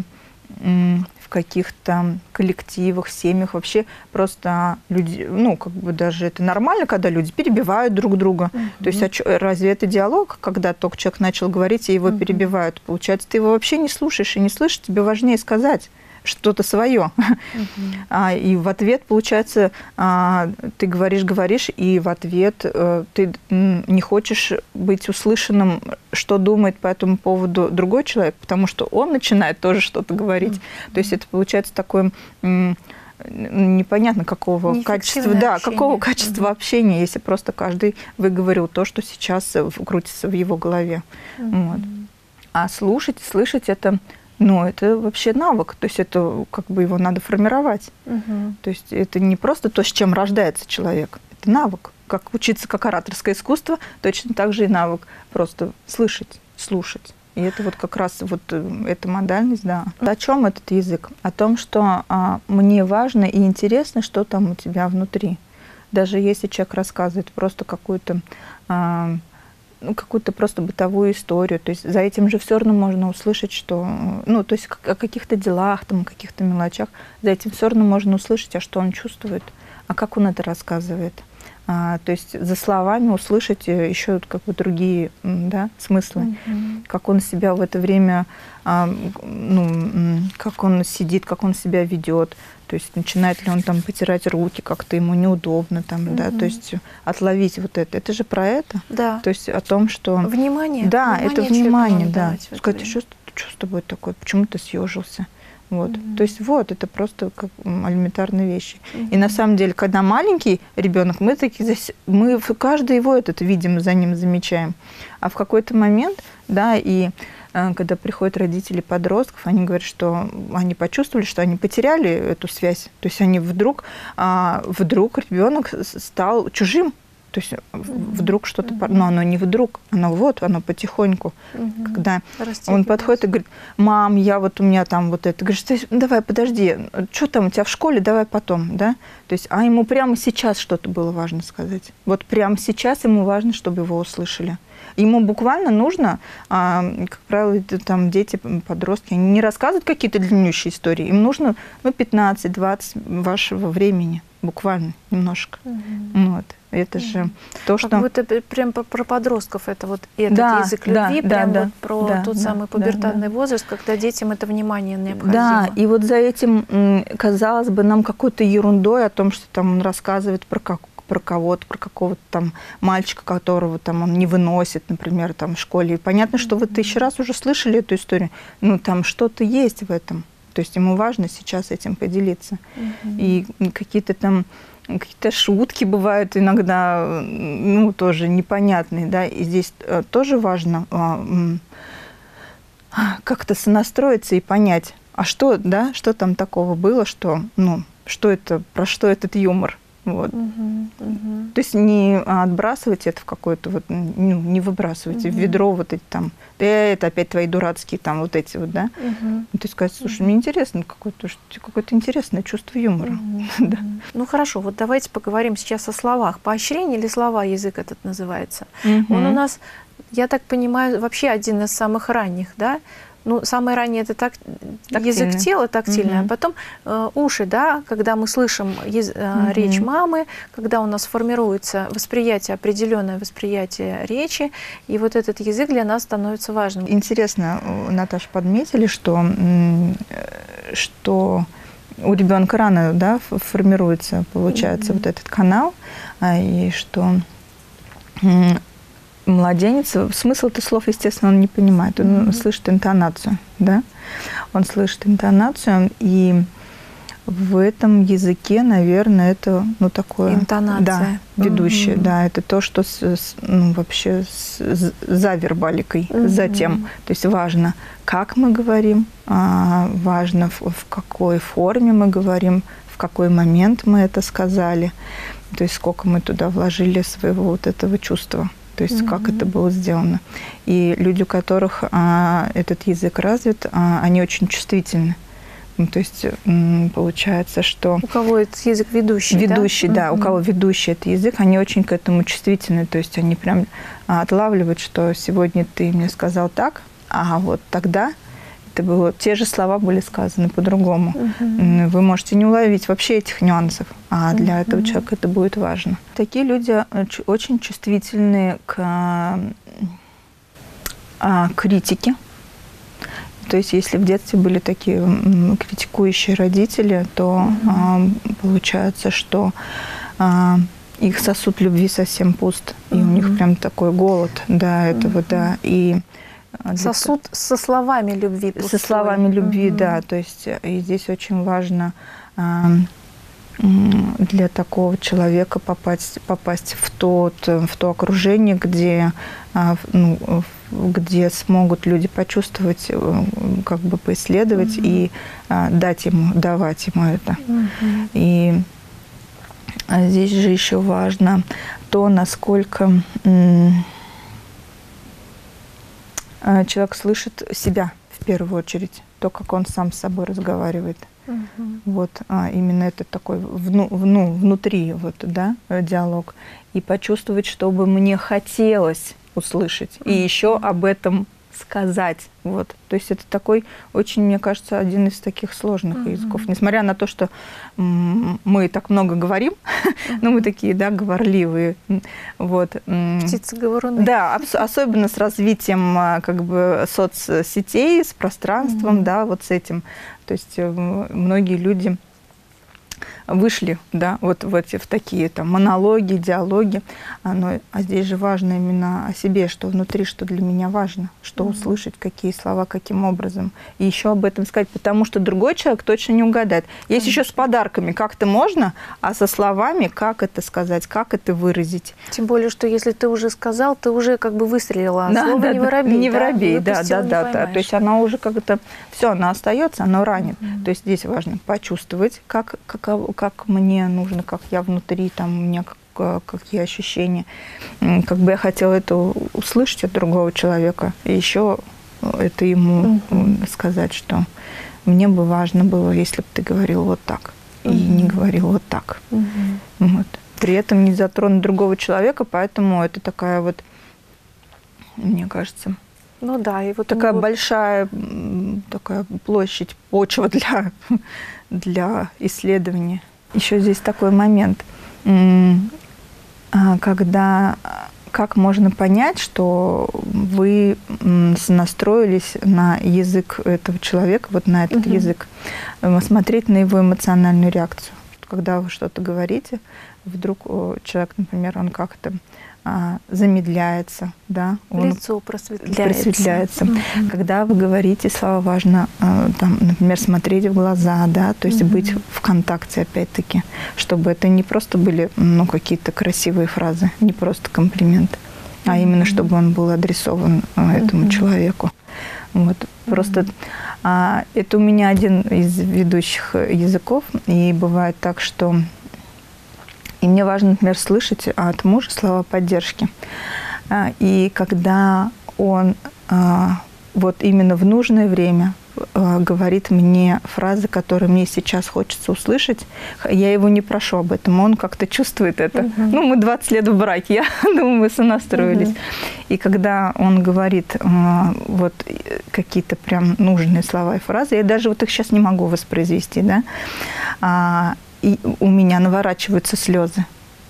в каких-то коллективах, семьях вообще просто люди, ну, как бы даже это нормально, когда люди перебивают друг друга. Uh-huh. То есть а чё, разве это диалог, когда только человек начал говорить, и его uh-huh. перебивают? Получается, ты его вообще не слушаешь и не слышишь, тебе важнее сказать что-то свое. Uh-huh. а, и в ответ, получается, а, ты говоришь, говоришь, и в ответ а, ты не хочешь быть услышанным, что думает по этому поводу другой человек, потому что он начинает тоже что-то говорить. Mm-hmm. То есть это получается такое м, непонятно какого качества, да, какого качества mm-hmm. общения, если просто каждый выговорил то, что сейчас крутится в его голове. Mm-hmm. Вот. А слушать, слышать это, ну, это вообще навык, то есть это как бы его надо формировать. Mm-hmm. То есть это не просто то, с чем рождается человек, это навык. Как учиться как ораторское искусство, точно так же и навык просто слышать, слушать. И это вот как раз вот эта модальность, да. О чем этот язык? О том, что а, мне важно и интересно, что там у тебя внутри. Даже если человек рассказывает просто какую-то а, ну, какую-то просто бытовую историю, то есть за этим же все равно можно услышать, что, ну, то есть о каких-то делах, там, о каких-то мелочах, за этим все равно можно услышать, а что он чувствует, а как он это рассказывает. А, то есть за словами услышать еще как бы другие, да, смыслы, mm-hmm. как он себя в это время, а, ну, как он сидит, как он себя ведет, то есть начинает ли он там потирать руки, как-то ему неудобно, там, mm-hmm. да, то есть отловить вот это. Это же про это, да. То есть о том, что... Внимание. Да, внимание это внимание, да. Сказать, что, что с тобой такое, почему ты съежился? Вот. Mm-hmm. То есть вот, это просто как элементарные вещи. Mm-hmm. И на самом деле, когда маленький ребенок, мы такие, мы каждый его этот видим, за ним замечаем. А в какой-то момент, да, и э, когда приходят родители подростков, они говорят, что они почувствовали, что они потеряли эту связь. То есть они вдруг, э, вдруг ребенок стал чужим. То есть mm-hmm. вдруг что-то, mm-hmm. но оно не вдруг, оно вот, оно потихоньку. Mm-hmm. Когда он подходит и говорит: мам, я вот у меня там вот это. Говоришь: давай, подожди, что там у тебя в школе, давай потом, да? То есть, а ему прямо сейчас что-то было важно сказать. Вот прямо сейчас ему важно, чтобы его услышали. Ему буквально нужно, как правило, там дети, подростки, они не рассказывают какие-то длиннющие истории, им нужно ну, пятнадцать-двадцать вашего времени, буквально немножко. Mm-hmm. Вот. Это же mm-hmm. то, что... Как будто прям про подростков это вот этот да, язык любви, да, прям да, вот про да, тот да, самый пубертатный да, возраст, когда детям это внимание необходимо. Да, и вот за этим, казалось бы, нам какой-то ерундой о том, что там он рассказывает про как про кого-то, про какого-то там мальчика, которого там он не выносит, например, там в школе. И понятно, что вы тысячу раз уже слышали эту историю. Ну, там что-то есть в этом. То есть ему важно сейчас этим поделиться. Mm-hmm. И какие-то там какие-то шутки бывают иногда, ну, тоже непонятные, да. И здесь тоже важно как-то сонастроиться и понять, а что, да, что там такого было, что, ну, что это, про что этот юмор. Вот. Uh-huh, uh-huh. То есть не отбрасывать это в какое-то, вот, ну, не выбрасывать uh-huh. в ведро вот эти там, да это опять твои дурацкие там вот эти вот, да. Uh-huh. То есть сказать: слушай, uh-huh. мне интересно, какое-то, какое-то интересное чувство юмора. Uh-huh. Да. Ну хорошо, вот давайте поговорим сейчас о словах. Поощрение или слова язык этот называется? Uh-huh. Он у нас, я так понимаю, вообще один из самых ранних, да? Ну, самое раннее это так, язык тела тактильный, угу. а потом э, уши, да, когда мы слышим ез, э, угу. речь мамы, когда у нас формируется восприятие, определенное восприятие речи, и вот этот язык для нас становится важным. Интересно, Наташа, подметили, что, что у ребенка рано, да, формируется, получается, угу. вот этот канал, и что младенец, смысл-то слов, естественно, он не понимает. Он mm-hmm. слышит интонацию, да? Он слышит интонацию, и в этом языке, наверное, это, ну, такое... Интонация. Да, ведущее, mm-hmm. да. Это то, что с, с, ну, вообще с, за вербаликой, mm-hmm. за тем. То есть важно, как мы говорим, важно, в, в какой форме мы говорим, в какой момент мы это сказали, то есть сколько мы туда вложили своего вот этого чувства. То есть, mm-hmm. как это было сделано. И люди, у которых а, этот язык развит, а, они очень чувствительны. Ну, то есть, м, получается, что... У кого этот язык ведущий, Ведущий, да? да mm-hmm. у кого ведущий этот язык, они очень к этому чувствительны. То есть, они прям а, отлавливают, что сегодня ты мне сказал так, а вот тогда... Это было, те же слова были сказаны по-другому. Uh-huh. Вы можете не уловить вообще этих нюансов, а для uh-huh. этого человека это будет важно. Такие люди очень чувствительны к а, критике. То есть если в детстве были такие критикующие родители, то uh-huh. а, получается, что а, их сосуд любви совсем пуст. Uh-huh. И у них прям такой голод до этого, uh-huh. да. И сосуд со словами любви пустой. Со словами любви, угу. да. То есть и здесь очень важно э, для такого человека попасть, попасть в, тот, в то окружение, где, э, ну, где смогут люди почувствовать, как бы поисследовать угу. и э, дать ему, давать ему это. Угу. И здесь же еще важно то, насколько... Э, человек слышит себя в первую очередь, то, как он сам с собой разговаривает. Uh-huh. Вот а, именно это такой вну, вну, внутри вот, да, диалог. И почувствовать, что бы мне хотелось услышать. Uh-huh. И еще об этом сказать. Вот. То есть это такой очень, мне кажется, один из таких сложных uh-huh. языков. Несмотря на то, что м- мы так много говорим, uh-huh. но мы такие, да, говорливые. Вот. Птицы-говоруны. Да, ос- особенно с развитием как бы соцсетей, с пространством, uh-huh. да, вот с этим. То есть многие люди вышли, да, вот в эти, в такие там монологи, диалоги. Оно, а здесь же важно именно о себе, что внутри, что для меня важно, что mm-hmm. услышать, какие слова, каким образом. И еще об этом сказать, потому что другой человек точно не угадает. Есть mm-hmm. еще с подарками как-то можно, а со словами как это сказать, как это выразить. Тем более, что если ты уже сказал, ты уже как бы выстрелила. Да, слово да, не воробей. Не да? воробей, да, да, да, да. То есть оно уже как-то, все, оно остается, оно ранит. Mm-hmm. То есть здесь важно почувствовать, как, как, как мне нужно, как я внутри, там у меня как, какие ощущения. Как бы я хотела это услышать от другого человека. И еще это ему mm-hmm. сказать, что мне бы важно было, если бы ты говорил вот так. И mm-hmm. не говорил вот так. Mm-hmm. Вот. При этом не затронуть другого человека, поэтому это такая вот, мне кажется, ну да, и вот такая вот... большая такая площадь, почва для, для исследования. Еще здесь такой момент, когда как можно понять, что вы настроились на язык этого человека, вот на этот угу. язык, смотреть на его эмоциональную реакцию. Когда вы что-то говорите, вдруг человек, например, он как-то а, замедляется, да, он лицо просветляется. просветляется. Mm-hmm. Когда вы говорите слова, важно, а, там, например, смотреть в глаза, да, то есть mm-hmm. быть в контакте, опять-таки, чтобы это не просто были, ну, какие-то красивые фразы, не просто комплимент, mm-hmm. а именно чтобы он был адресован а, этому mm-hmm. человеку. Вот. Mm-hmm. Просто а, это у меня один из ведущих языков, и бывает так, что и мне важно, например, слышать от мужа слова поддержки. И когда он вот именно в нужное время говорит мне фразы, которые мне сейчас хочется услышать, я его не прошу об этом, он как-то чувствует это. Uh-huh. Ну, мы двадцать лет в браке, я думаю, мы сонастроились. Uh-huh. И когда он говорит вот какие-то прям нужные слова и фразы, я даже вот их сейчас не могу воспроизвести, да, и у меня наворачиваются слезы.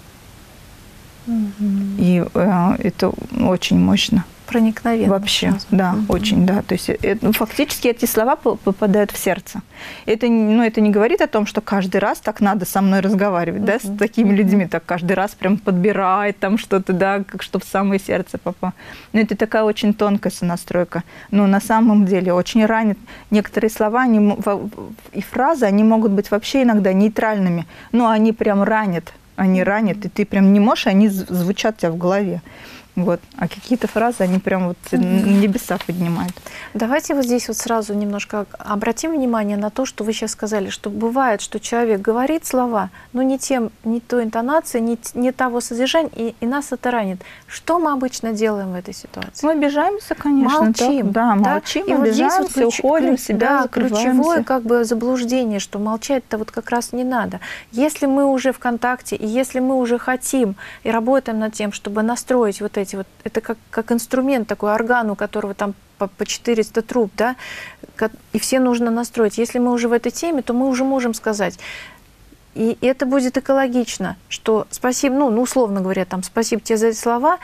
Mm-hmm. И э, это очень мощно. Проникновенно. Вообще, сразу. Да, mm-hmm. очень, да. То есть это, фактически эти слова попадают в сердце. Это, ну, это не говорит о том, что каждый раз так надо со мной разговаривать, mm-hmm. да, с такими mm-hmm. людьми, так каждый раз прям подбирает там что-то, да, как чтобы в самое сердце попало. Но это такая очень тонкая сонастройка. Но на самом деле очень ранит. Некоторые слова они, и фразы, они могут быть вообще иногда нейтральными, но они прям ранят. Они ранят, и ты прям не можешь, они звучат у тебя в голове. Вот. А какие-то фразы, они прям вот mm-hmm. небеса поднимают. Давайте вот здесь вот сразу немножко обратим внимание на то, что вы сейчас сказали, что бывает, что человек говорит слова, но не тем, не той интонации, не, не того содержания, и, и нас это ранит. Что мы обычно делаем в этой ситуации? Мы обижаемся, конечно. Молчим. Да, да, молчим, и обижаемся, вот здесь вот ключ, уходим, себя да, закрываемся. Ключевое как бы заблуждение, что молчать-то вот как раз не надо. Если мы уже в контакте, и если мы уже хотим и работаем над тем, чтобы настроить вот эти вот, это как, как инструмент такой, орган, у которого там по, по четыреста труб, да, и все нужно настроить. Если мы уже в этой теме, то мы уже можем сказать, и это будет экологично, что спасибо, ну, условно говоря, там, спасибо тебе за эти слова,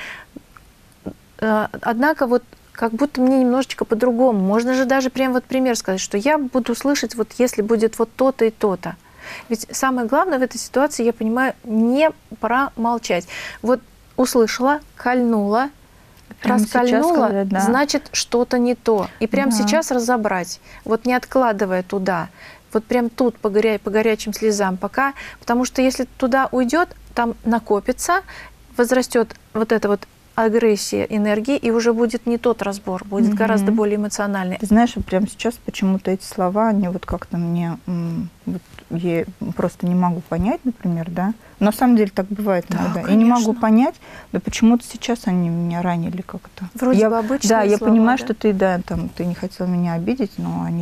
однако вот как будто мне немножечко по-другому. Можно же даже прям вот пример сказать, что я буду слышать, вот если будет вот то-то и то-то. Ведь самое главное в этой ситуации, я понимаю, не промолчать. Вот услышала, кольнула, прям раскольнула, сейчас, да. Значит, что-то не то. И прямо да. сейчас разобрать, вот не откладывая туда, вот прям тут по, горя... по горячим слезам пока, потому что если туда уйдет, там накопится, возрастет вот это вот агрессия, энергии, и уже будет не тот разбор, будет mm-hmm. гораздо более эмоциональный. Ты знаешь, прямо сейчас почему-то эти слова, они вот как-то мне, вот, я просто не могу понять, например, да, на самом деле так бывает да, иногда. Конечно. Я не могу понять, да почему-то сейчас они меня ранили как-то. Вроде я, бы обычные Да, слова, я понимаю, да? что ты, да, там, ты не хотел меня обидеть, но они,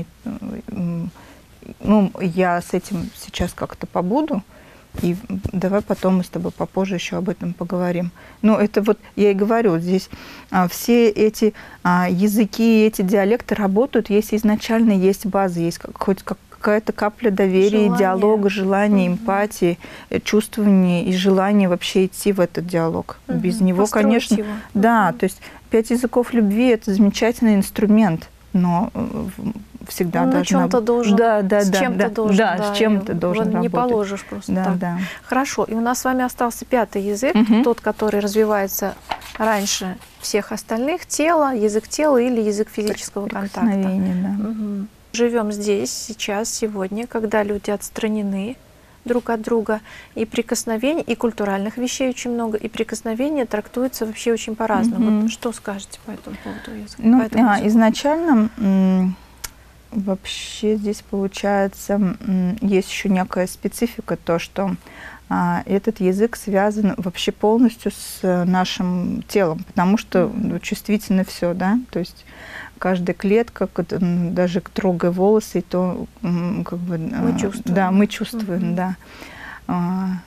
ну, я с этим сейчас как-то побуду, и давай потом мы с тобой попозже еще об этом поговорим. Но это вот, я и говорю, здесь а, все эти а, языки, эти диалекты работают, если изначально есть база, есть как, хоть как, какая-то капля доверия, желание. диалога, желания, угу. эмпатии, чувствования и желания вообще идти в этот диалог. Угу. Без него, Построить конечно... его. Да, угу. то есть пять языков любви – это замечательный инструмент. но всегда он должна... на чем-то должен, да, да, с да, чем-то да, должен, да, да, с чем-то должен не работать. положишь просто да, так. Да. Хорошо, и у нас с вами остался пятый язык, угу. тот, который развивается раньше всех остальных, тело, язык тела или язык физического контакта. Да. Угу. Живем здесь, сейчас, сегодня, когда люди отстранены друг от друга, и прикосновений, и культуральных вещей очень много, и прикосновения трактуются вообще очень по-разному. Mm-hmm. Вот что скажете по этому поводу языка? Ну, этому а, изначально вообще здесь получается есть еще некая специфика, то, что а, этот язык связан вообще полностью с нашим телом, потому что mm-hmm. чувствительно все, да, то есть каждая клетка, даже трогая волосы, то как бы мы чувствуем. Да, мы чувствуем, mm-hmm. да.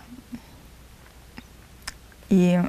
И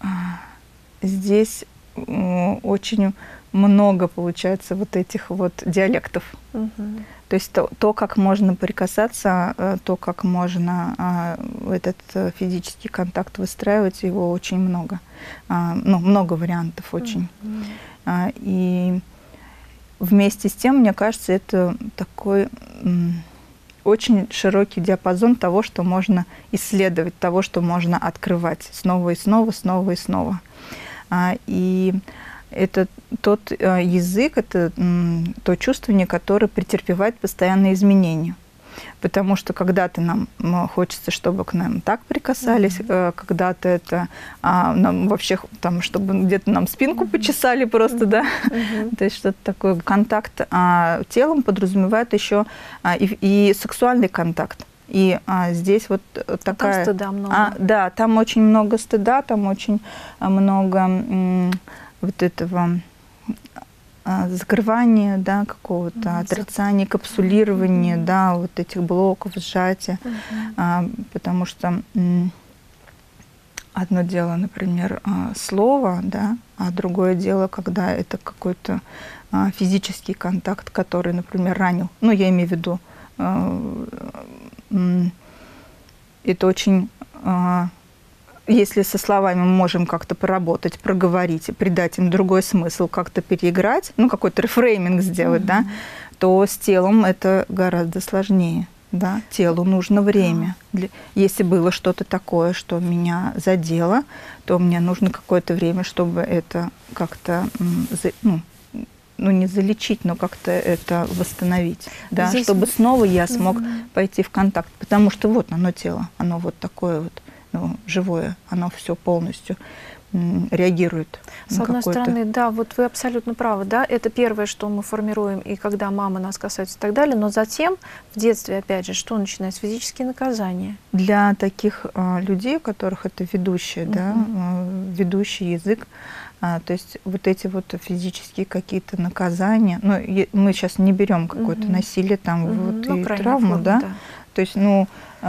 здесь очень много получается вот этих вот диалектов. Mm-hmm. То есть то, то, как можно прикасаться, то, как можно этот физический контакт выстраивать, его очень много. Ну, много вариантов очень. Mm-hmm. И вместе с тем, мне кажется, это такой м, очень широкий диапазон того, что можно исследовать, того, что можно открывать снова и снова, снова и снова. А, и это тот а, язык, это м, то чувствование, которое претерпевает постоянные изменения. Потому что когда-то нам хочется, чтобы к нам так прикасались, mm-hmm. когда-то это а, нам вообще, там, чтобы где-то нам спинку mm-hmm. почесали просто, mm-hmm. да. Mm-hmm. То есть что-то такое. Контакт а, телом подразумевает еще а, и, и сексуальный контакт. И а, здесь вот такая... Там стыда много. А, да, там очень много стыда, там очень много м, вот этого... закрывание, да, какого-то mm-hmm. отрицания, капсулирования, mm-hmm. да, вот этих блоков, сжатия, mm-hmm. а, потому что м, одно дело, например, а, слово, да, а другое дело, когда это какой-то а, физический контакт, который, например, ранил. Ну, я имею в виду, а, м, это очень... А, если со словами мы можем как-то поработать, проговорить, придать им другой смысл, как-то переиграть, ну, какой-то рефрейминг сделать, mm-hmm. да, то с телом это гораздо сложнее. Да? Телу нужно время. Для... Если было что-то такое, что меня задело, то мне нужно какое-то время, чтобы это как-то, ну, ну, не залечить, но как-то это восстановить, да? Здесь... чтобы снова я смог mm-hmm. пойти в контакт. Потому что вот оно тело, оно вот такое вот. Ну, живое, оно все полностью м, реагирует. С одной стороны, да, вот вы абсолютно правы, да, это первое, что мы формируем, и когда мама нас касается и так далее, но затем в детстве, опять же, что начинается? Физические наказания. Для таких а, людей, у которых это ведущий, uh-huh. да, а, ведущий язык, а, то есть вот эти вот физические какие-то наказания, ну, е- мы сейчас не берем какое-то uh-huh. насилие там uh-huh. вот, ну, и травму, форме, да? да, то есть, ну,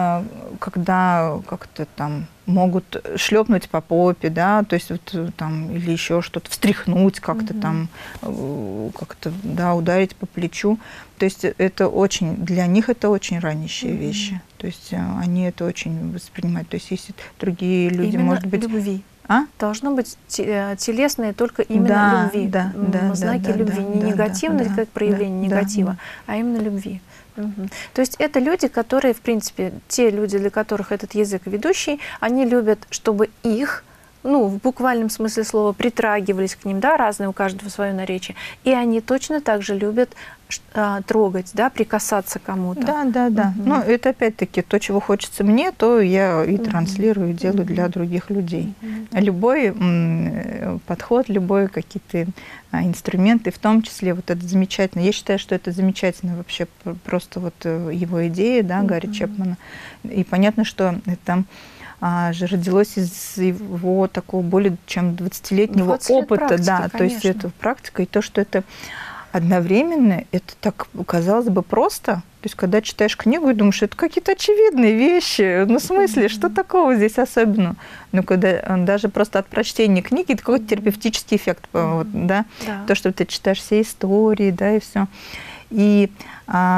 когда как-то там могут шлепнуть по попе, да, то есть вот там или еще что-то, встряхнуть как-то mm-hmm. там, как-то, да, ударить по плечу. То есть это очень, для них это очень ранящие mm-hmm. вещи. То есть они это очень воспринимают. То есть если другие люди, именно может быть... любви. А? Должно быть телесное только именно да, любви. Да, да, знаки да, любви, да, не да, негативность, да, как проявление да, негатива, да. а именно любви. Угу. То есть это люди, которые, в принципе, те люди, для которых этот язык ведущий, они любят, чтобы их, ну, в буквальном смысле слова, притрагивались к ним, да, разные у каждого свое наречие, и они точно так же любят а, трогать, да, прикасаться к кому-то. Да, да, да. Угу. Ну, это опять-таки то, чего хочется мне, то я и транслирую, и делаю угу. для других людей. Угу. Любой м, подход, любой какие-то а, инструменты, в том числе вот это замечательно. Я считаю, что это замечательно вообще просто вот его идея, да, угу. Гарри Чепмана. И понятно, что это а, же родилось из его такого более чем двадцатилетнего опыта. Практики, да, конечно. То есть это практика, и то, что это одновременно, это так, казалось бы, просто. То есть, когда читаешь книгу и думаешь, это какие-то очевидные вещи. Ну, в смысле, mm-hmm. что такого здесь особенного? Ну, когда даже просто от прочтения книги, это какой-то терапевтический эффект, mm-hmm. вот, да? да? То, что ты читаешь все истории, да, и все. И а,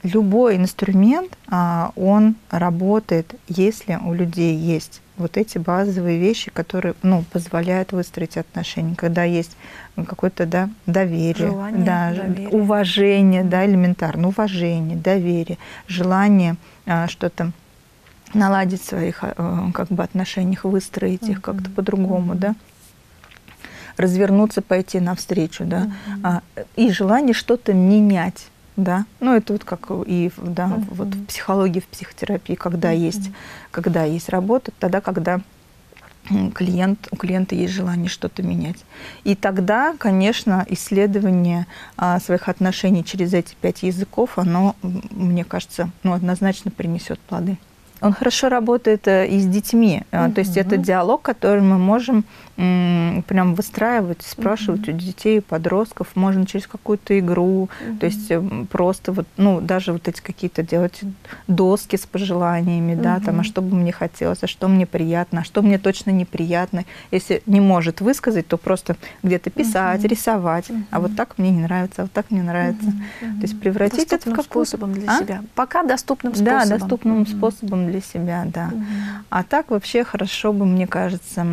любой инструмент, он работает, если у людей есть вот эти базовые вещи, которые, ну, позволяют выстроить отношения, когда есть какое-то, да, доверие, желание, да, доверие. уважение, да, элементарно, уважение, доверие, желание а, что-то наладить в своих а, как бы отношениях, выстроить mm-hmm. их как-то по-другому, mm-hmm. да, развернуться, пойти навстречу, да, mm-hmm. а, и желание что-то менять. Да, ну это вот как и да, uh-huh. вот в психологии, в психотерапии, когда uh-huh. есть, когда есть работа, тогда, когда клиент, у клиента есть желание что-то менять. И тогда, конечно, исследование а, своих отношений через эти пять языков, оно, мне кажется, ну, однозначно принесет плоды. Он хорошо работает и с детьми, uh-huh. то есть это диалог, который мы можем м, прям выстраивать, спрашивать uh-huh. у детей, подростков, можно через какую-то игру, uh-huh. то есть просто вот, ну, даже вот эти какие-то делать доски с пожеланиями, uh-huh. да, там, а что бы мне хотелось, а что мне приятно, а что мне точно неприятно. Если не может высказать, то просто где-то писать, uh-huh. рисовать, uh-huh. а вот так мне не нравится, а вот так мне нравится. Uh-huh. То есть превратить доступным это в какую-то... способом для а? себя. Пока доступным да, способом. Да, доступным uh-huh. способом для себя, да. Угу. А так вообще хорошо бы, мне кажется,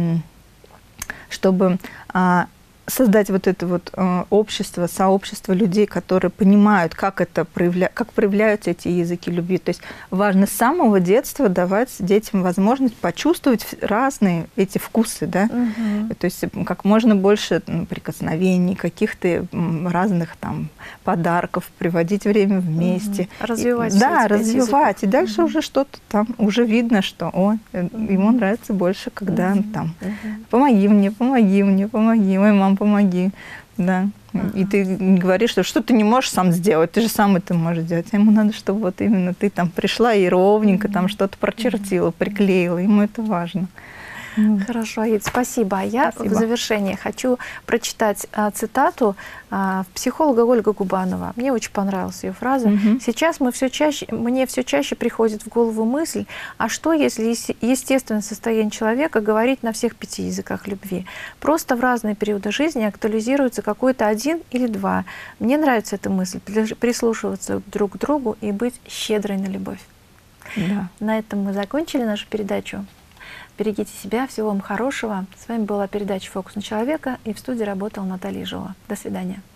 чтобы создать вот это вот общество, сообщество людей, которые понимают, как это проявля... как проявляются эти языки любви. То есть важно с самого детства давать детям возможность почувствовать разные эти вкусы, да. Угу. То есть как можно больше прикосновений, каких-то разных там подарков, приводить время вместе. Угу. Развивать. И, да, развивать. И дальше угу. уже что-то там, уже видно, что о, угу. ему нравится больше, когда угу. там угу. помоги мне, помоги мне, помоги, ой, мам, помоги, да. Uh-huh. И ты говоришь, что что ты не можешь сам сделать, ты же сам это можешь сделать. А ему надо, чтобы вот именно ты там пришла и ровненько uh-huh. там что-то прочертила, uh-huh. приклеила, ему это важно. Хорошо, Аид, спасибо. А я спасибо. В завершение хочу прочитать а, цитату а, психолога Ольга Губанова. Мне очень понравилась ее фраза. Угу. Сейчас мы все чаще, мне все чаще приходит в голову мысль, а что, если естественное состояние человека говорить на всех пяти языках любви? Просто в разные периоды жизни актуализируется какой-то один или два. Мне нравится эта мысль, прислушиваться друг к другу и быть щедрой на любовь. Да. На этом мы закончили нашу передачу. Берегите себя, всего вам хорошего. С вами была передача «Фокус на человека», и в студии работала Наталья Ежова. До свидания.